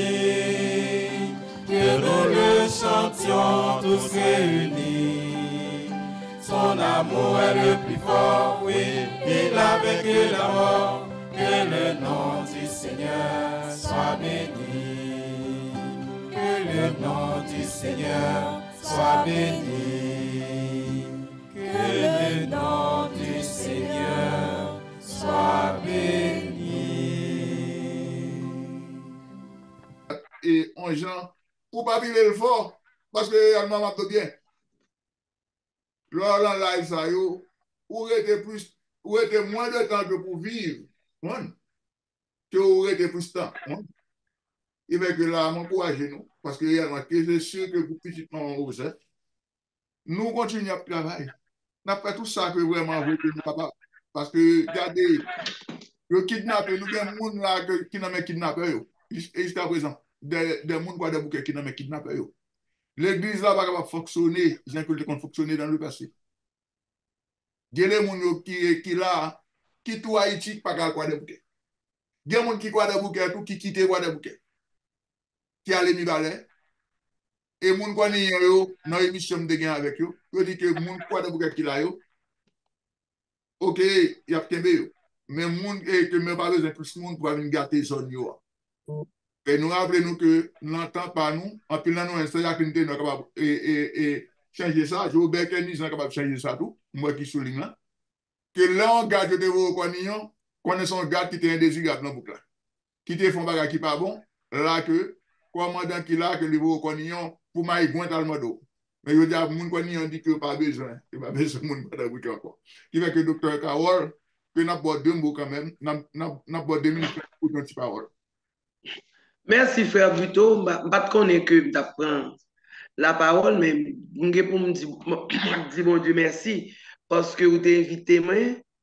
béni. Que nous le chantions tous réunis. Son amour est le plus fort, oui, il a vaincu la mort. Que le nom du Seigneur soit béni. Que le nom du Seigneur soit béni. Que le nom du Seigneur soit béni. Et on gens, pour pas vivre le fort, parce que il y a maman de bien. Lors dans live ça yo, ou était moins de temps que pour vivre, que ou était plus de temps. Et bien que là, m'encourager nous, parce que réellement, c'est sûr que pour petit maman Rosette, nous continuons à travailler. Nous avons fait tout ça que vraiment nous sommes capables. Parce que, regardez, le kidnappé, nous avons des gens là qui n'ont kidnappé. Et jusqu'à présent, des gens qui n'ont kidnappé. L'église là va pas fonctionner, j'ai que qu'on fonctionner dans le passé. Il y a des gens qui là, qui tout Haïti, pas qu'à quoi de bouquet. Il y a des gens qui quoi de bouquet, tout qui quitte quoi de bouquet. Qui allait mi balai. Et moun kwa ni yo, dans l'émission de gain avec yo, yo dit que moun kwa de bouquet qui là yo, ok, y a kembe yo. Mais moun, et que même pas besoin plus moun pour venir gâter zone yo. Et nous rappelons que n'entend pas nous, en plus là nous installons la Clinton capable et changer ça, Joubert Kenny est capable de changer ça tout, moi qui souligne là. Que là on garde de vos connaissons garde qui était indésirable dans boucle. Qui te font bagage qui pas bon, là que commandant qui là que le vos connaissons pour m'aille joindre dans le mode. Mais je dis à moun connaissons dit que pas besoin, il pas besoin moun pas boucle encore. Qui fait que docteur Carole que n'a pas deux mots quand même, n'a pas 2 minutes pour une petite parole. Merci frère Buto, pas de connaître que t'apprends la parole, mais pour me dire bon Dieu merci parce que vous t'avez invité moi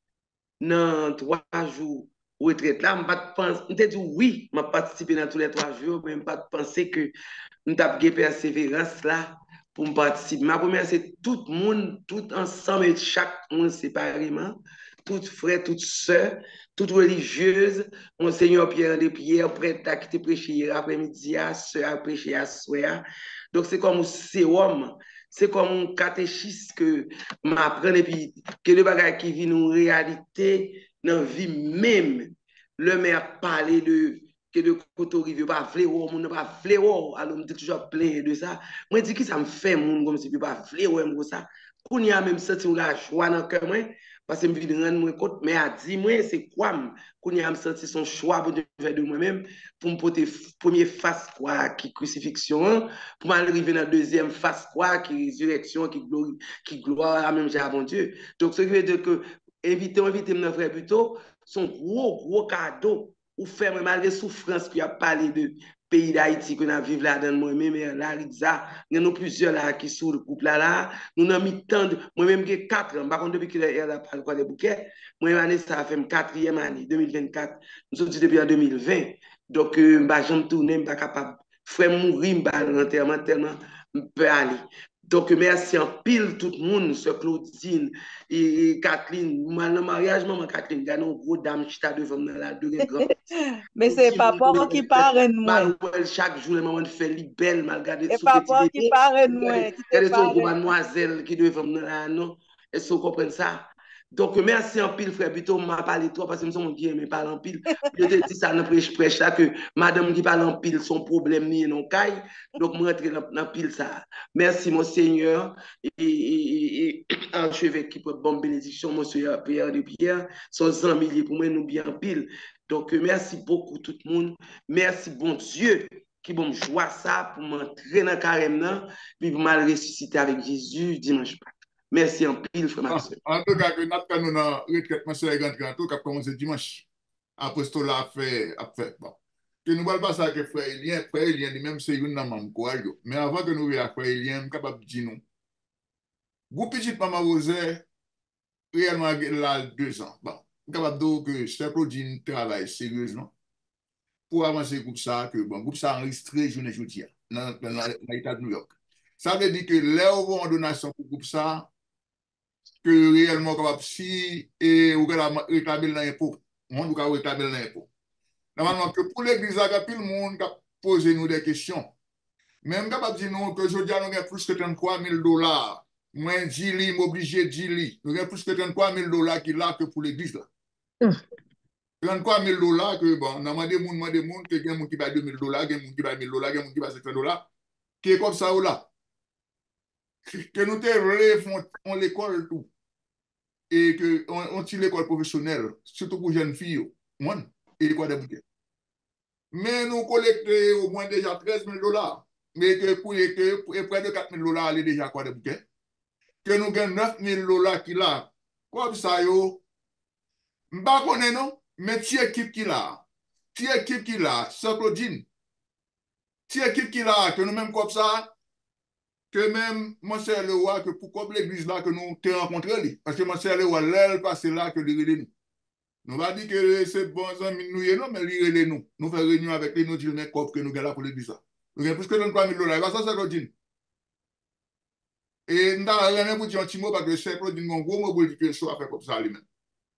dans 3 jours retraite là, je te dis oui, je participé dans tous les 3 jours, mais je pas penser que nous avons persévérance là pour me participer. Ma première c'est tout le monde, tout ensemble et chaque monde séparément, toutes frères, toutes sœurs, toutes religieuses, Monseigneur Pierre de Pierre, prêtre à qui te prêché hier après-midi, sœur à prêcher à soir. Donc c'est comme un sérum, c'est comme un catéchisme que m'apprend et puis que le bagage qui vit une réalité dans la vie même. Le maire parlait de que de côté rive pas fléau, on pas fléau, alors on toujours plein de ça. Moi dis que ça me fait monde comme si pas fléau comme ça. Qu'on y a même senti la joie dans cœur moi parce que me vient rendre moi compte mais a dit moi c'est quoi qu'on y a me senti son choix pour de moi-même pour me porter première face quoi qui crucifixion pour m'arriver dans deuxième face quoi qui résurrection qui gloire à même j'ai avant Dieu. Donc ce qui veut dire que inviter mon frère Buto son gros cadeau ou faire malgré souffrance qui a parlé de pays d'Haïti que nous vivons là-dedans moi-même et là il y en a plusieurs là qui sont le couple là nous avons mis tant de moi-même j'ai 4 ans par contre depuis qu'il a parlé quoi des bouquets moi année ça fait 4e année 2024 nous sommes depuis en 2020 donc j'aime tourner pas capable frère mourir dans l'enterrement tellement peut aller. Donc, merci en pile tout le monde, ce Claudine et Kathleen. Dans le mariage, maman Kathleen, il y a une grosse dame qui t'a devant la deux grands. Mais c'est papa qui parraine moi. Chaque jour, les mamans font les belles, malgré tout. Et papa qui parraine moi. Elle est une mademoiselle qui devant la non. Est-ce que vous comprenez ça? Donc, merci en pile, frère Buto, m'a parlé de toi parce que nous sommes bien, mais parle en pile. Je te dis ça dans le prêche là que madame qui parle en pile, son problème n'est non caille. Donc, je rentre dans pile ça. Merci, mon Seigneur. Et archevêque qui peut bonne bénédiction, monsieur Pierre de Pierre, son amis pour moi, nous bien en pile. Donc, merci beaucoup, tout le monde. Merci, bon Dieu, qui bon joie ça pour m'entrer dans le carême, puis pour mal ressusciter avec Jésus dimanche. Merci en pile, frère Maxime. En tout cas, nous avons dans retraite, ma soeur est grande, qui a commencé dimanche. Après, ce là a fait. Bon. Que nous ne parlons pas ça avec frère Elien. Frère Elien, lui-même, c'est une maman. Mais avant que nous voyons frère Elien, je suis capable de dire nous. Vous, petite maman Rosé, réellement, elle a 2 ans. Bon, je suis capable de dire que c'est pour dire un travail sérieusement. Pour avancer le groupe ça, que bon, le groupe ça enregistré journée jeudi dans l'État de New York. Ça veut dire que là où on donation pour le groupe ça, que réellement capable si et ou réclamer l'impôt monde ou réclamer l'impôt normalement que pour l'église là pile monde qui poser nous des questions même capable dire nous que je dis nous avons plus que $33,000 moins Gili m'obligé Gili nous avons plus que $33,000 qui là que pour l'église là $33,000 que bon on demande monde que quelqu'un qui va $2,000 quelqu'un qui va $1,000 quelqu'un qui va $700 qui est comme ça ou là que nous te on l'école tout et que on tire l'école professionnelle surtout pour jeunes filles et quoi de bouquet mais nous collectons au moins déjà $13,000 mais que pour près de $4,000 aller déjà quoi de bouquet que nous gagnons $9,000 qui là comme ça yo m'pas connaît non mais ti équipe qui là sans Claudine Si équipe qui là, que nous même comme ça, que même mon cher le roi, que pour comme l'église là, que nous te rencontré, parce que mon cher le roi, l'aile passé là, que lui nous. Nous va dire que c'est bon amis nous, non, mais lui relais nous. Nous faisons réunion avec lui, nous disons que nous avons là pour l'église là. Nous avons plus que 23 000 $. Il va ça, ça continue. Et nous avons rien pour dire un petit mot parce que c'est pour dire un gros mot pour dire que ça fait comme ça lui-même.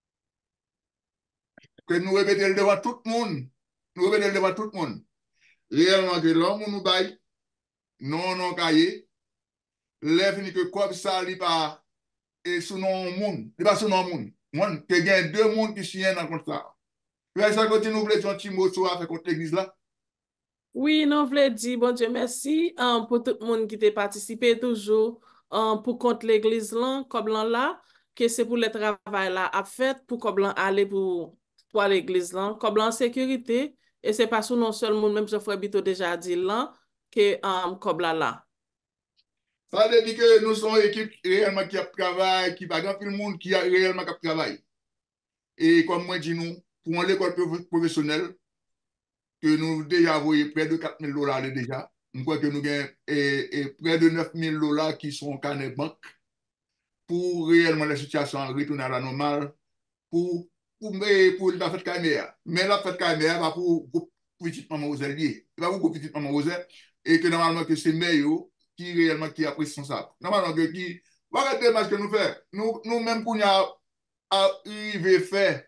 Que nous répétons devant tout le monde. Nous répétons devant tout le monde. Réellement que l'homme nous baille, non cahier, lève ni que comme ça, il pas et sous non monde, il pas sous non monde. Monde que gagne deux mondes qui signent dans le contrat. Puis ça continue nous voulons un petit mot sur faire contre l'église là. Oui, nous voulons dire, bon Dieu merci, pour tout le monde qui a participé toujours pour contre l'église là, comme là, que c'est pour le travail là à fait, pour comme aller pour l'église là, comme en sécurité, et c'est pas sous non seul monde, même Jean-Frère Bito déjà dit là, que comme là. Ça veut dire que nous sommes une équipe réellement qui a travaillé, qui pas grand le monde qui a réellement qui travaille. Et comme moi dis nous, pour l'école professionnelle, que nous déjà envoyé près de 4 000 $ déjà. Je crois que nous avons près de 9 000 $ qui sont en carnet banque pour réellement la situation retourner à la normale pour la fête carnet. Mais la fête carnet va pour petite maman aux alliés. Il va pour petite maman aux et que normalement que c'est meilleur qui réellement qui a pris son sac. Normalement que qui voilà le démarche que nous faisons. Nous même qu'on a arrivé faire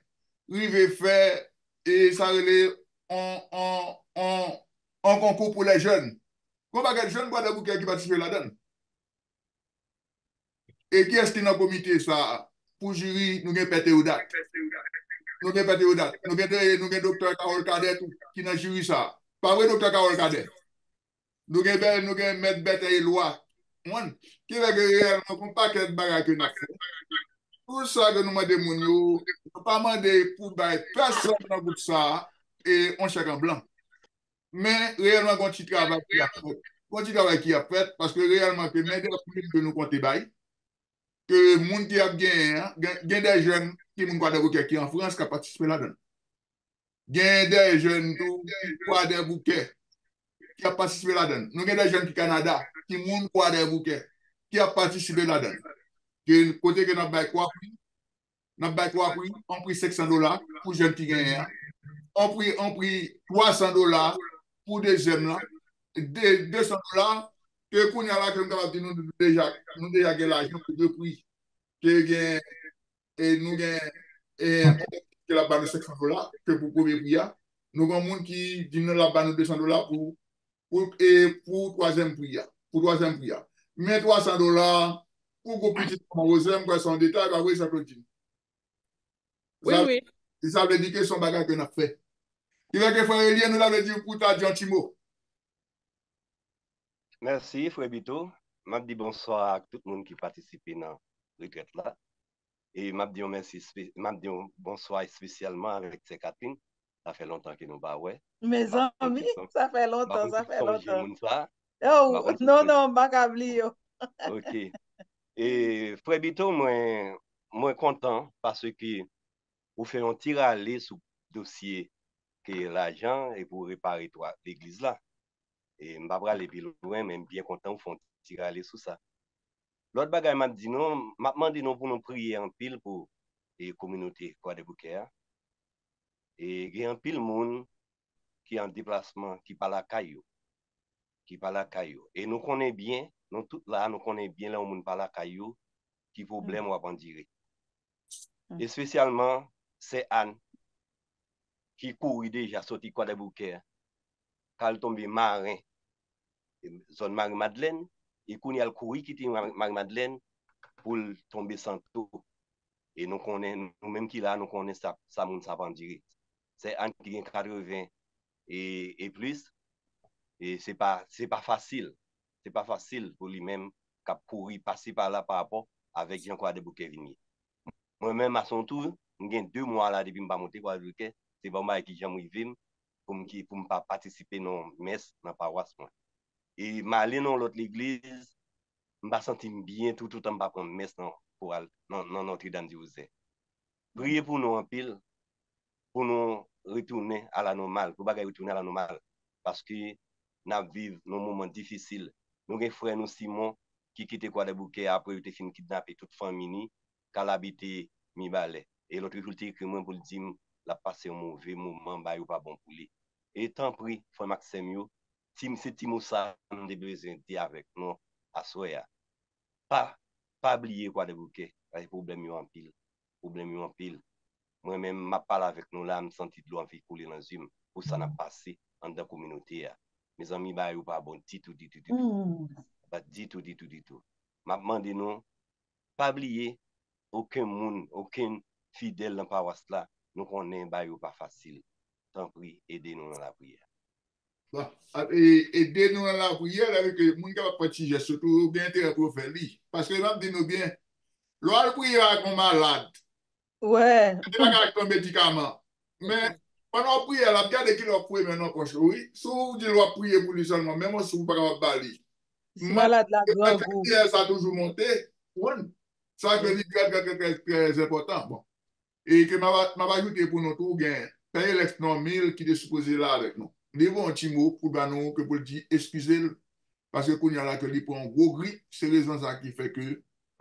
et ça relève en concours pour les jeunes. Comment les jeunes bois de bouquet qui participent là-dedans? Et qui est-ce qui est dans le comité ça? Pour jury, nous avons pété aux dates. Nous avons pété aux dates. Nous avons docteur Carole Cadet qui est dans le jury ça. Pas vrai, docteur Carole Cadet. Nous avons maître Bête et loi. Qui va réellement un paquet de bagages que nous avons fait. Tout ça que nous demandons, nous ne pas demander pour personne dans le groupe ça et on chèque en blanc. Mais réellement, quand tu travailles qui a fait, parce que réellement, que même que nous comptons bail, que les gens qui a gagné des jeunes qui sont en France qui ont participé là-dedans. Il y a des jeunes qui ont des bouquets qui ont participé là-dedans. Nous avons des jeunes qui Canada qui ont des bouquets qui ont participé là-dedans. Côté que nous avons quoi prix? Nous avons prix, on pris 500 $ pour les jeunes qui gagnent. On pris 300 $ pour deuxième là. 200 $, que qu'on y a là, que nous déjà gagné l'argent pour deux prix. Et nous gagnons la banque de 500 $, que pour premier prix. Nous avons des gens qui disent la banque de 200 $ pour troisième prix. Mais 300 $ pour le petit deuxième, quoi, son détail, oui, ça continue. Oui. Ça veut dire que son bagage qu'on a fait. Il va que frère Elie nous l'avait dit pour ta dit un petit mot. Merci, Frère Bito. Je dis bonsoir à tout le monde qui participe dans la retraite là. Et je dis merci, bonsoir spécialement avec Catherine. Ça fait longtemps que nous ne ouais. Mes amis, ça fait longtemps. Oh, non, Macabli. Ok. Et Frère Bito, moi content parce que vous faites un tir à aller sur le dossier que l'argent est pour réparer l'église là. Et je ne vais pas aller plus loin, mais bien content de faire tirer aller sur ça. L'autre bagage m'a dit non, m'a demandé non pour nous prier en pile pour les communautés quoi de bouquet. Et il y a un pile monde qui est en déplacement, qui parle à caillou. Et nous connaissons bien, nous tous là, nous connaissons bien là où on parle à caillou, qui problème ou à en dire. Et spécialement, c'est Anne qui court déjà sorti quoi de bouquet. Quand elle tombe marin, zone Marie-Madeleine, et qu'on y a le courri qui était Marie-Madeleine pour tomber sans tout. Et nous connaissons, nous-mêmes qui là, nous connaissons ça, moun ça va en dire. C'est Anne qui vient 80 et plus. Et c'est pas facile. C'est pas facile pour lui-même qu'à courir, passer par là par rapport avec Jean-Claude de Bouquet-Vigny. Moi-même, à son tour, j'ai 2 mois là depuis que je suis monté quoi Bouquet. C'est pas moi qui j'aime vivre pour ne pas participer dans la messe, dans la paroisse. Et je allé dans l'autre église, je me senti bien tout le temps, je prendre messe dans Notre-Dame du Rosaire. Priez pour nous en pile, pour nous retourner à la normale, pour ne retourner à la normale. Parce que nous vivons nos moments difficiles. Nous avons frère nous Simon qui quitte Croix-des-Bouquets après il fin kidnapper toute famille qu'elle habité Mibale. Et l'autre jour il écrit moi pour le dire la passer un mauvais moment bah ou pas bon pour lui. Et tant pis frère Maxime c'est Timo ça nous des besoin avec nous à soya. Pas oublier Croix-des-Bouquets, les problèmes en pile. Moi-même, ma parle avec nous là, me senti de l'eau en couler dans les pour ça n'a passé en dans la communauté. Mes amis, bah, ou pas bon, dit tout. Pas dit tout. M'a demandé nous, pas oublier, aucun monde, aucun fidèle dans la paroisse là, nous connaissons, bah, ou pas facile. Tant pis, aidez-nous dans la prière. Bon, aidez-nous dans la prière avec le monde qui va partir, surtout bien intérêt pour faire lui. Parce que là, dis-nous bien, l'on prier avec un malade. Ouais. C'est pas avec un médicament. Mais pendant la prière, la garde qui l'a prié maintenant, oui. Si vous dites qu'on prier pour lui seulement, même si vous ne pouvez pas parler. Malade la grand goût. Ça a toujours monté. Ça c'est très important. Bon. Et que m'a ajouté pour nous tout gain. Payer l'ex-non 1000 qui est supposé là avec nous. Nous avons un petit mot pour nous, que pour dire excusez-le. Parce que quand il y a là que lui pour un gros gris, c'est raison ça qui fait que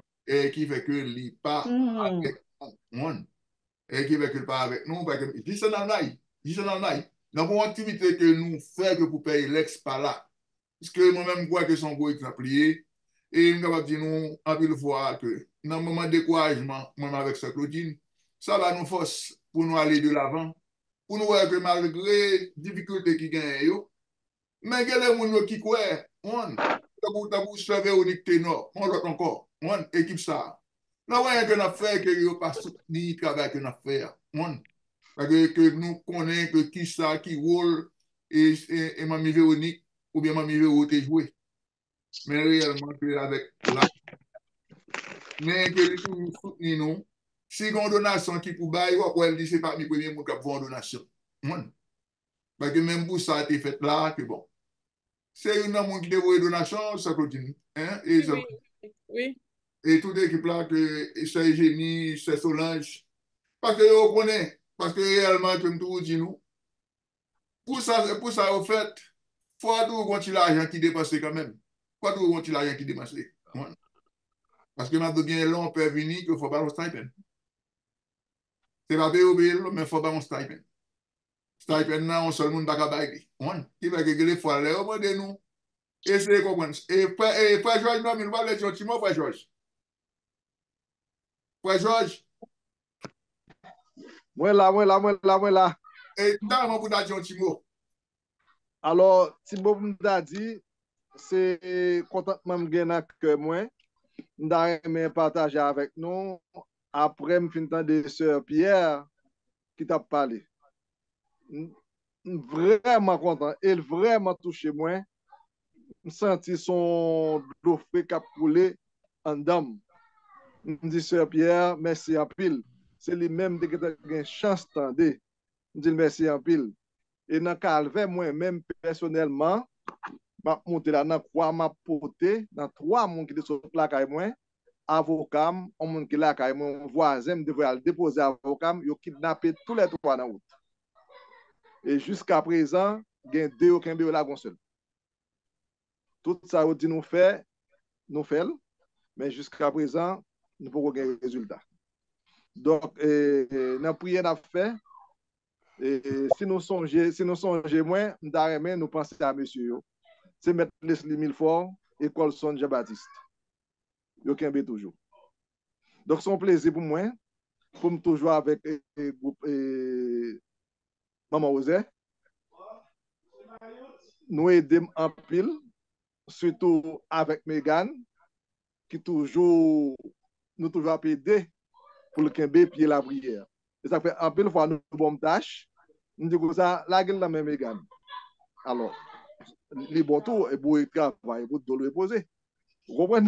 lui pas avec nous. Et qui fait que pas avec nous. Parce que dis ça dans le naïf. Dans une activité que nous faisons que pour payer l'ex par là. Parce que moi-même, je vois que son gros exemplaire. Et je vais dire nous, en ville fois, que dans le moment de découragement, moi avec sa Claudine, ça va nous force pour nous aller de l'avant. Pour nous voir que malgré les difficultés qui gagnent, mais il y a des gens qui croient, on a servi au Ténor, on l'autre encore, on équipe ça. Là, on a une affaire que nous pas soutenir le travail que nous faisons. Parce que nous connaissons que qui ça, qui rôle, et Mamie Véronique, ou bien Mamie Véronique joué. Mais réellement, que avec là. Mais que nous soutenons, si on a une donation qui peut bailler, on va dire que ce n'est pas le premier mot qui a une donation. Parce que même pour ça a été fait là, que bon. C'est une monde qui dévoue une donation, ça continue. Hein? Oui. Et toute l'équipe là, que c'est Eugénie, c'est Solange. Parce que on connaît, parce que réellement, comme tout dit nous, pour ça, au fait, il faut toujours continuer l'argent qui dépasse quand même. Il faut toujours continuer l'argent qui dépasse. Parce que maintenant, bien long, on peut venir qu'il faut pas un stipend. C'est pas obéir, mais il faut pas un stipend. Stipend, là, on seul monde pas bailler. Qui va que les fois, là, au moins de nous, essayez de comprendre. Et Frère Georges, non, mais nous va le dire, Timon, Frère Georges. Frère Georges. Moi là. Et dans pour dire Timon. Alors, Timon m'a dit, c'est contentement que moi, je partager avec nous. Après, je finis de Sœur Pierre qui t'a parlé. Vraiment content. Elle vraiment touché moi. Je senti son dos frais qui a coulé en dame. Je dis, Sœur Pierre, merci en pile. C'est lui-même qui a une chance d'entendre. Je dis merci en pile. Et dans le calvaire, moi-même, personnellement, je suis monté là dans quoi m'a porté, dans 3 personnes qui sont là avec moi, avocat, un monde qui est là avec moi, un voisin, je devrais déposer avocat, ils ont kidnappé tous les 3 dans la route. Et jusqu'à présent, il y a 2 qui sont là seul. Tout ça, on dit nous fait, mais jusqu'à présent, nous ne pouvons pas gagner résultat. Donc, dans la prière qu'on fait, si nous songeons moins, nous pensons à monsieur. C'est mettre Leslie Milford et Colson Jean-Baptiste. Yo kembe toujours. Donc, c'est un plaisir pour moi, pour me toujours avec groupe Maman Osé. Nous aidons en pile, surtout avec Megan, qui toujours nous toujours aider pour le kembe pied la prière. Et ça fait en pile fois nous bonne tâche. Nous disons ça, la gueule la même Megan. Alors, les bons tours et pour travail, pour le poser. Vous comprenez?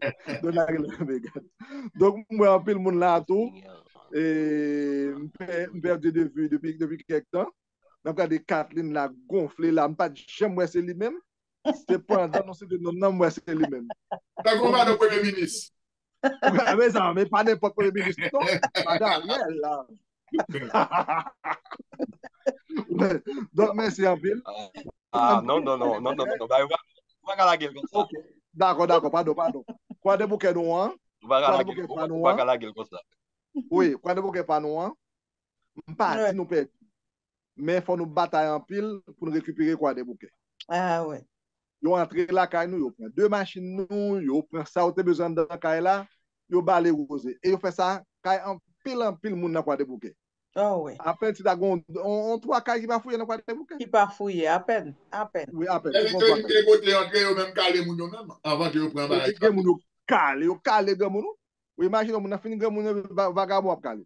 Donc, moi, un peu le monde là, tout. Et je perds de vue depuis quelque temps. Je regarde Kathleen là, gonflée là, je ne sais pas jamais c'est lui-même. C'est pas un annoncé de nos noms, moi, c'est lui-même. T'as combien de Premier ministre? Mais ça, mais pas n'importe Premier ministre, non. Pas d'Ariel, là. Donc, merci en pile. Ah, non. Bah, on va à la gueule comme ça. Ok. D'accord, pardon. Quoi de bouquet noir? On va à la gueule comme ça. Oui, quoi de bouquet pas noir? Pas, si nous perdons. Mais il faut nous batailler en pile pour nous récupérer quoi des bouquets. Ah ouais. Ils ont entré la caille, nous, ils prennent 2 machines, nous, ils prennent ça, ils ont besoin de la caille là, ils balent rosé. Et ils font ça, caille en pile, moun dans quoi des bouquets. Oh oui. Après, tu as on 3 cailles qui va fouiller dans quoi des bouquets. Qui va fouiller, à peine. Oui, à peine. Ils vont entrer au même calé moun même, avant que vous preniez la moun calé, oui, imagine, on a fini de moun vagabond à calé.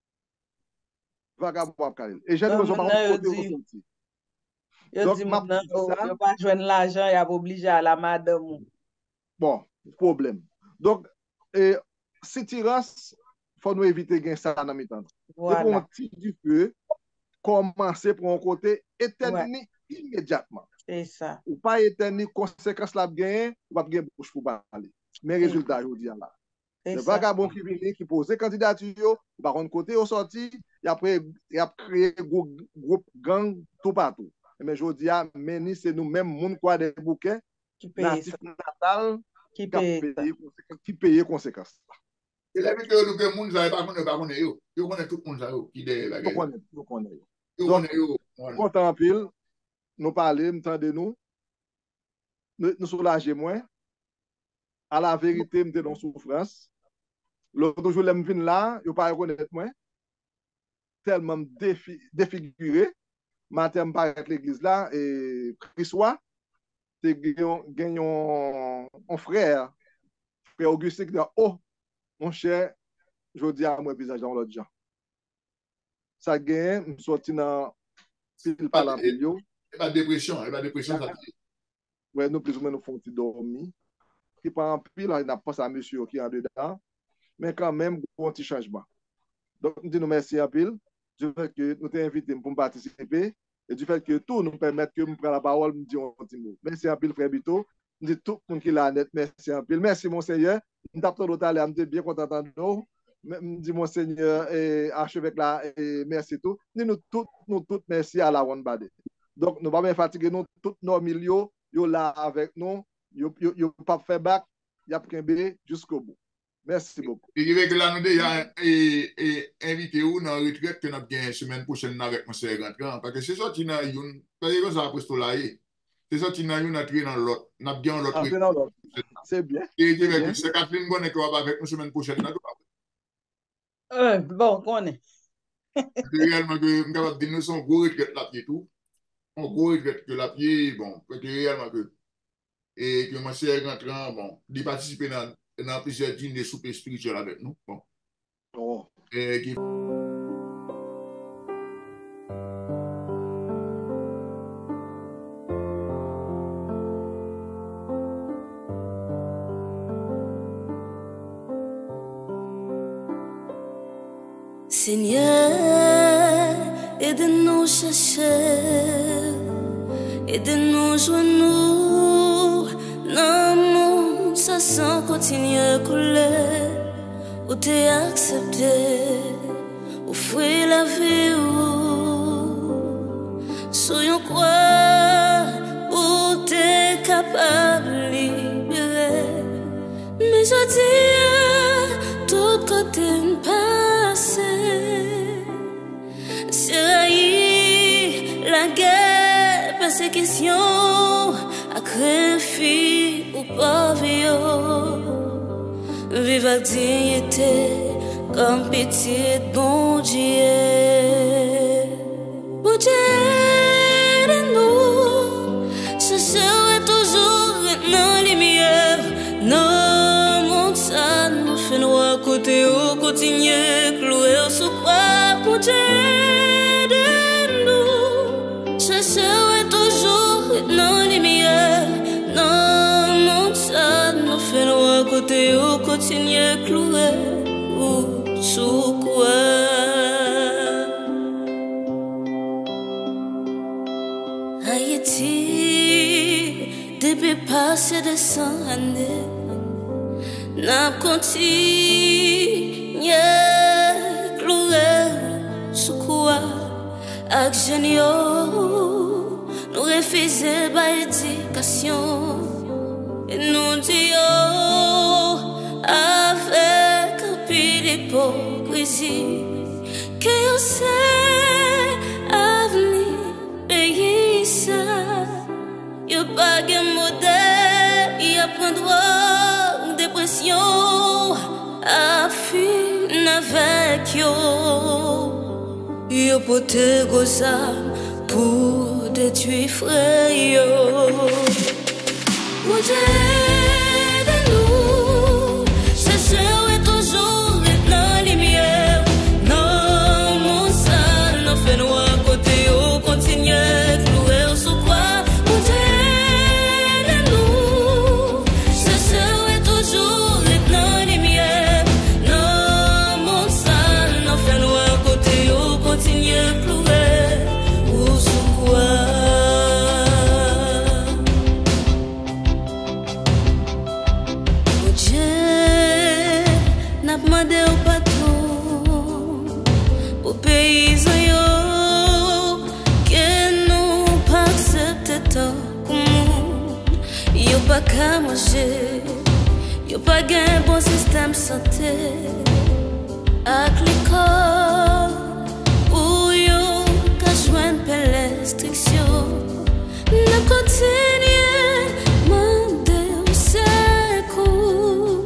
Et j'ai besoin de côté aussi. Yo dit maintenant, yo pas joindre l'argent, il a obligé à la madame. Bon, problème. Donc, si tu restes, il faut nous éviter de ça dans le temps. Voilà. Et pour un petit du feu, commencer pour un côté éternel immédiatement. C'est ça. Ou pas éternel, conséquence la gain, ou pas gagner bouche pour parler. Mais résultat, je vous dis là. Le vagabond qui vient, qui pose candidature, par un côté au sorti, et après, il a créé un groupe gang tout partout. Mais je dis, mais c'est nous-mêmes, moun quoi des bouquets, natifs natal, qui paye conséquences. Et là, que nous, que moun n'avez pas connu, yo connaît tout le monde qui est la guerre. Nous connaissons. Donc, content pile, nous parler, entendez-nous, nous soulager moins. À la vérité, nous sommes dans souffrance. L'autre jour, je viens là, je ne pas reconnaître moi. Tellement défiguré. Matin, je parle avec l'église là, et Christois, tu gagné un frère Augustin, qui dit, oh, mon cher, je dis à moi, visage dans l'autre gens. Ça gagne, je sorti dans le parlement. La dépression, ça. Oui, nous, plus ou moins, nous faisons dormir. Qui prend un pile, il n'a pas ça, monsieur, qui est en dedans. Mais quand même, un petit changement. Donc, nous disons merci à pile. Du fait que nous t'ai invité pour participer et du fait que tout nous permet que nous prenions la parole, nous disons un petit mot. Merci à pile, frère Bito. Nous disons tout le monde qui l'a net. Merci à pile. Merci, monseigneur. Nous t'attendons l'autre à nous bien content de nous. Nous disons, monseigneur, archevêque là, merci tout. Nous tous merci à la One Bade. Donc, nous ne pas fatiguer nous, tous nos milieux, ils sont là avec nous. Ils n'ont pas fait bac, ils ont pris jusqu'au bout. Merci beaucoup. Et que là, nous déjà invité ou dans la retraite que nous avons la semaine prochaine avec M. Grand. Parce que c'est ça qui n'a une. Parce que ça après là. C'est ça qui n'a une entrée dans l'autre. Nous avons bien l'autre. C'est bien. Et c'est Catherine Bonnet qui va avec nous la semaine prochaine. Bon, qu'on est. Réellement, que nous sommes gros retraite là-pied tout. On gros retraite que là-pied, bon, réellement que. Et que M. Grand, bon, il participe dans plusieurs dîners soupers spirituels avec nous. Bon. Oh. Et qui... Seigneur, aide-nous chercher, aide-nous joindre dans le monde, ça sans continuer à couler, ou t'es accepté, offrir la vie, soyons quoi, ou t'es capable de libérer, mais je dis, tout côté me passe. C'est la guerre, persécution, à créer ou pas vivre. Vive avec dignité, comme pitié de bon Dieu. Bon Dieu de nous, chercher toujours dans la lumière. Non, mon ça nous fait noir côté au quotidien, cloué au soupap. Bon Dieu de nous, chercher toujours dans la lumière. Non, mon ça nous fait noir côté au quotidien, cloué au soupap. Haïti, depuis passé de 100 années, n'a continué cloué sous quoi ak jen yo, nous refuser ba éducation. Et nous disons avec un peu d'hypocrisie que yo c'est avenir pays ça. Yo pas de modèle, y a point droit dépression à fin avec yo. Yo pote goza pour détruire frère yo. Mon Dieu de nous, chercher est toujours dans la lumière. Non, mon sang, non fait noir côté au continue cloué sous quoi. Mon Dieu de nous, chercher est toujours dans la lumière. Non, mon sang, non fait noir côté au continue cloué sous quoi. Demande au patron, au paysan yo, que nous pas accepter tant comme yo pas qu'à manger, yo pas gain bon système santé, avec l'école, ou yo qu'à joindre per restriction, n'a continué, mandé au secours.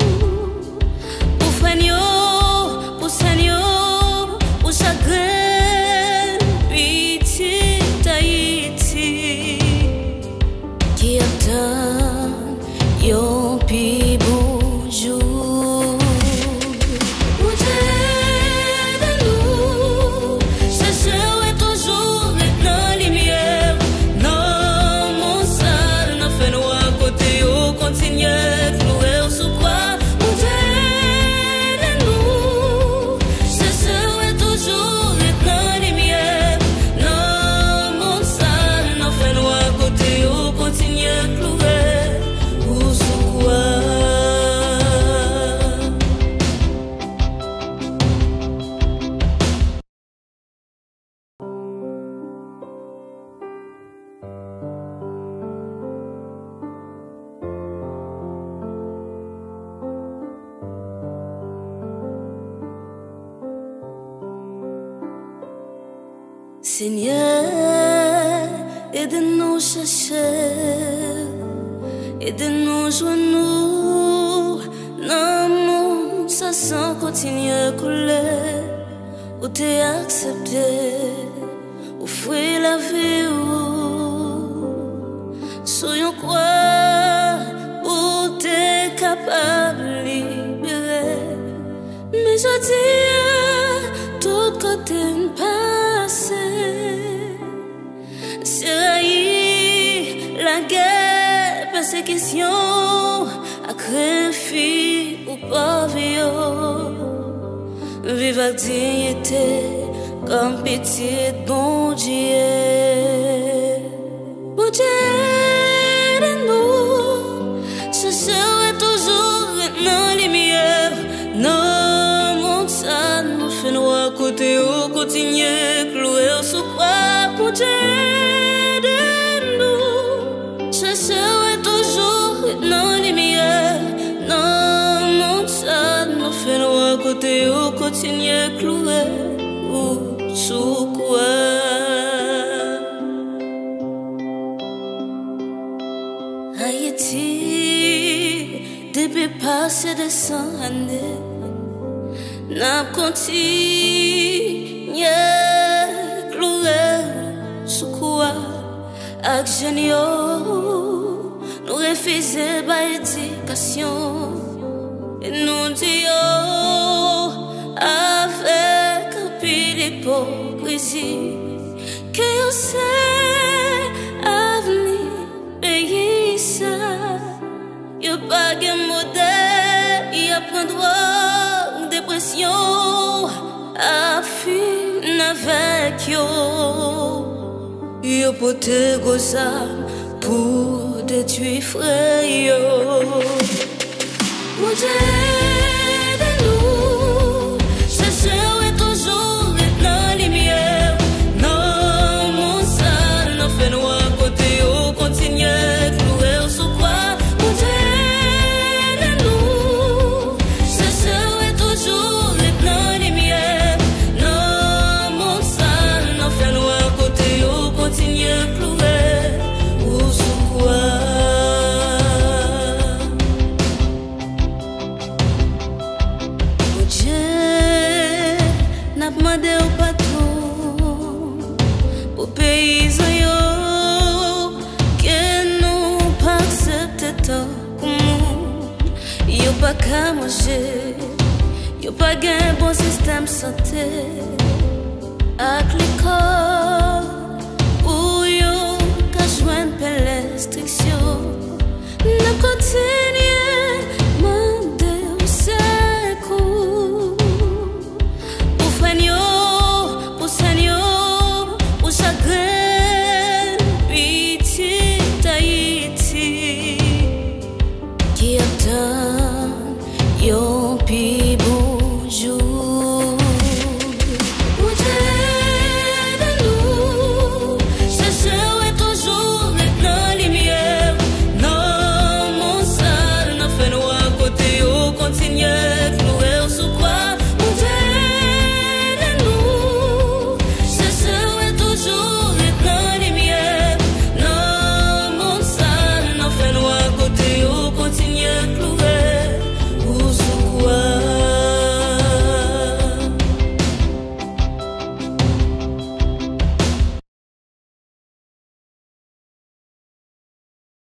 Pour Seigneur, pour chagrin, pitié d'Haïti, qui attend yon pi bonjour. Mon Dieu de nous, chercher est toujours dans la lumière. Non, mon sang, n'a fait noir côté au continue, cloué sous quoi. Seigneur, aide-nous chercher, aide-nous joindre dans le monde, ça sans continuer à couler, ou t'es accepté, ou fouiller la vie, soyons quoi, ou t'es capable de libérer, mais je dis, tout côté ne passe. La guerre, persécution, à créer ou pas vivre. Vive avec dignité, comme pitié de bon Dieu. Bon Dieu de nous, chercher toujours dans la lumière. Non, mon sang, nous fait noir côté au continue, cloué sous quoi. Bon Dieu. Chercher toujours dans la lumière. Non, mon sang, nous fait noir côté au continue cloué ou sous quoi. Haïti, depuis passé de 100 années, n'a continué cloué sous quoi. Ak jen yo, nous refuser ba éducation. Et nous disons avec un peu d'hypocrisie que yo c'est avenir pays ça. Yo pas de modèle, y a point droit dépression à fin avec yo. Yo pote goza pour détruire frère yo. Mon Dieu de nous, chercher est toujours dans la lumière. Non, pas qu'à manger, yo pas gain bon système santé. Ak l'école, où yo ka joindre plein restriction. N'a côté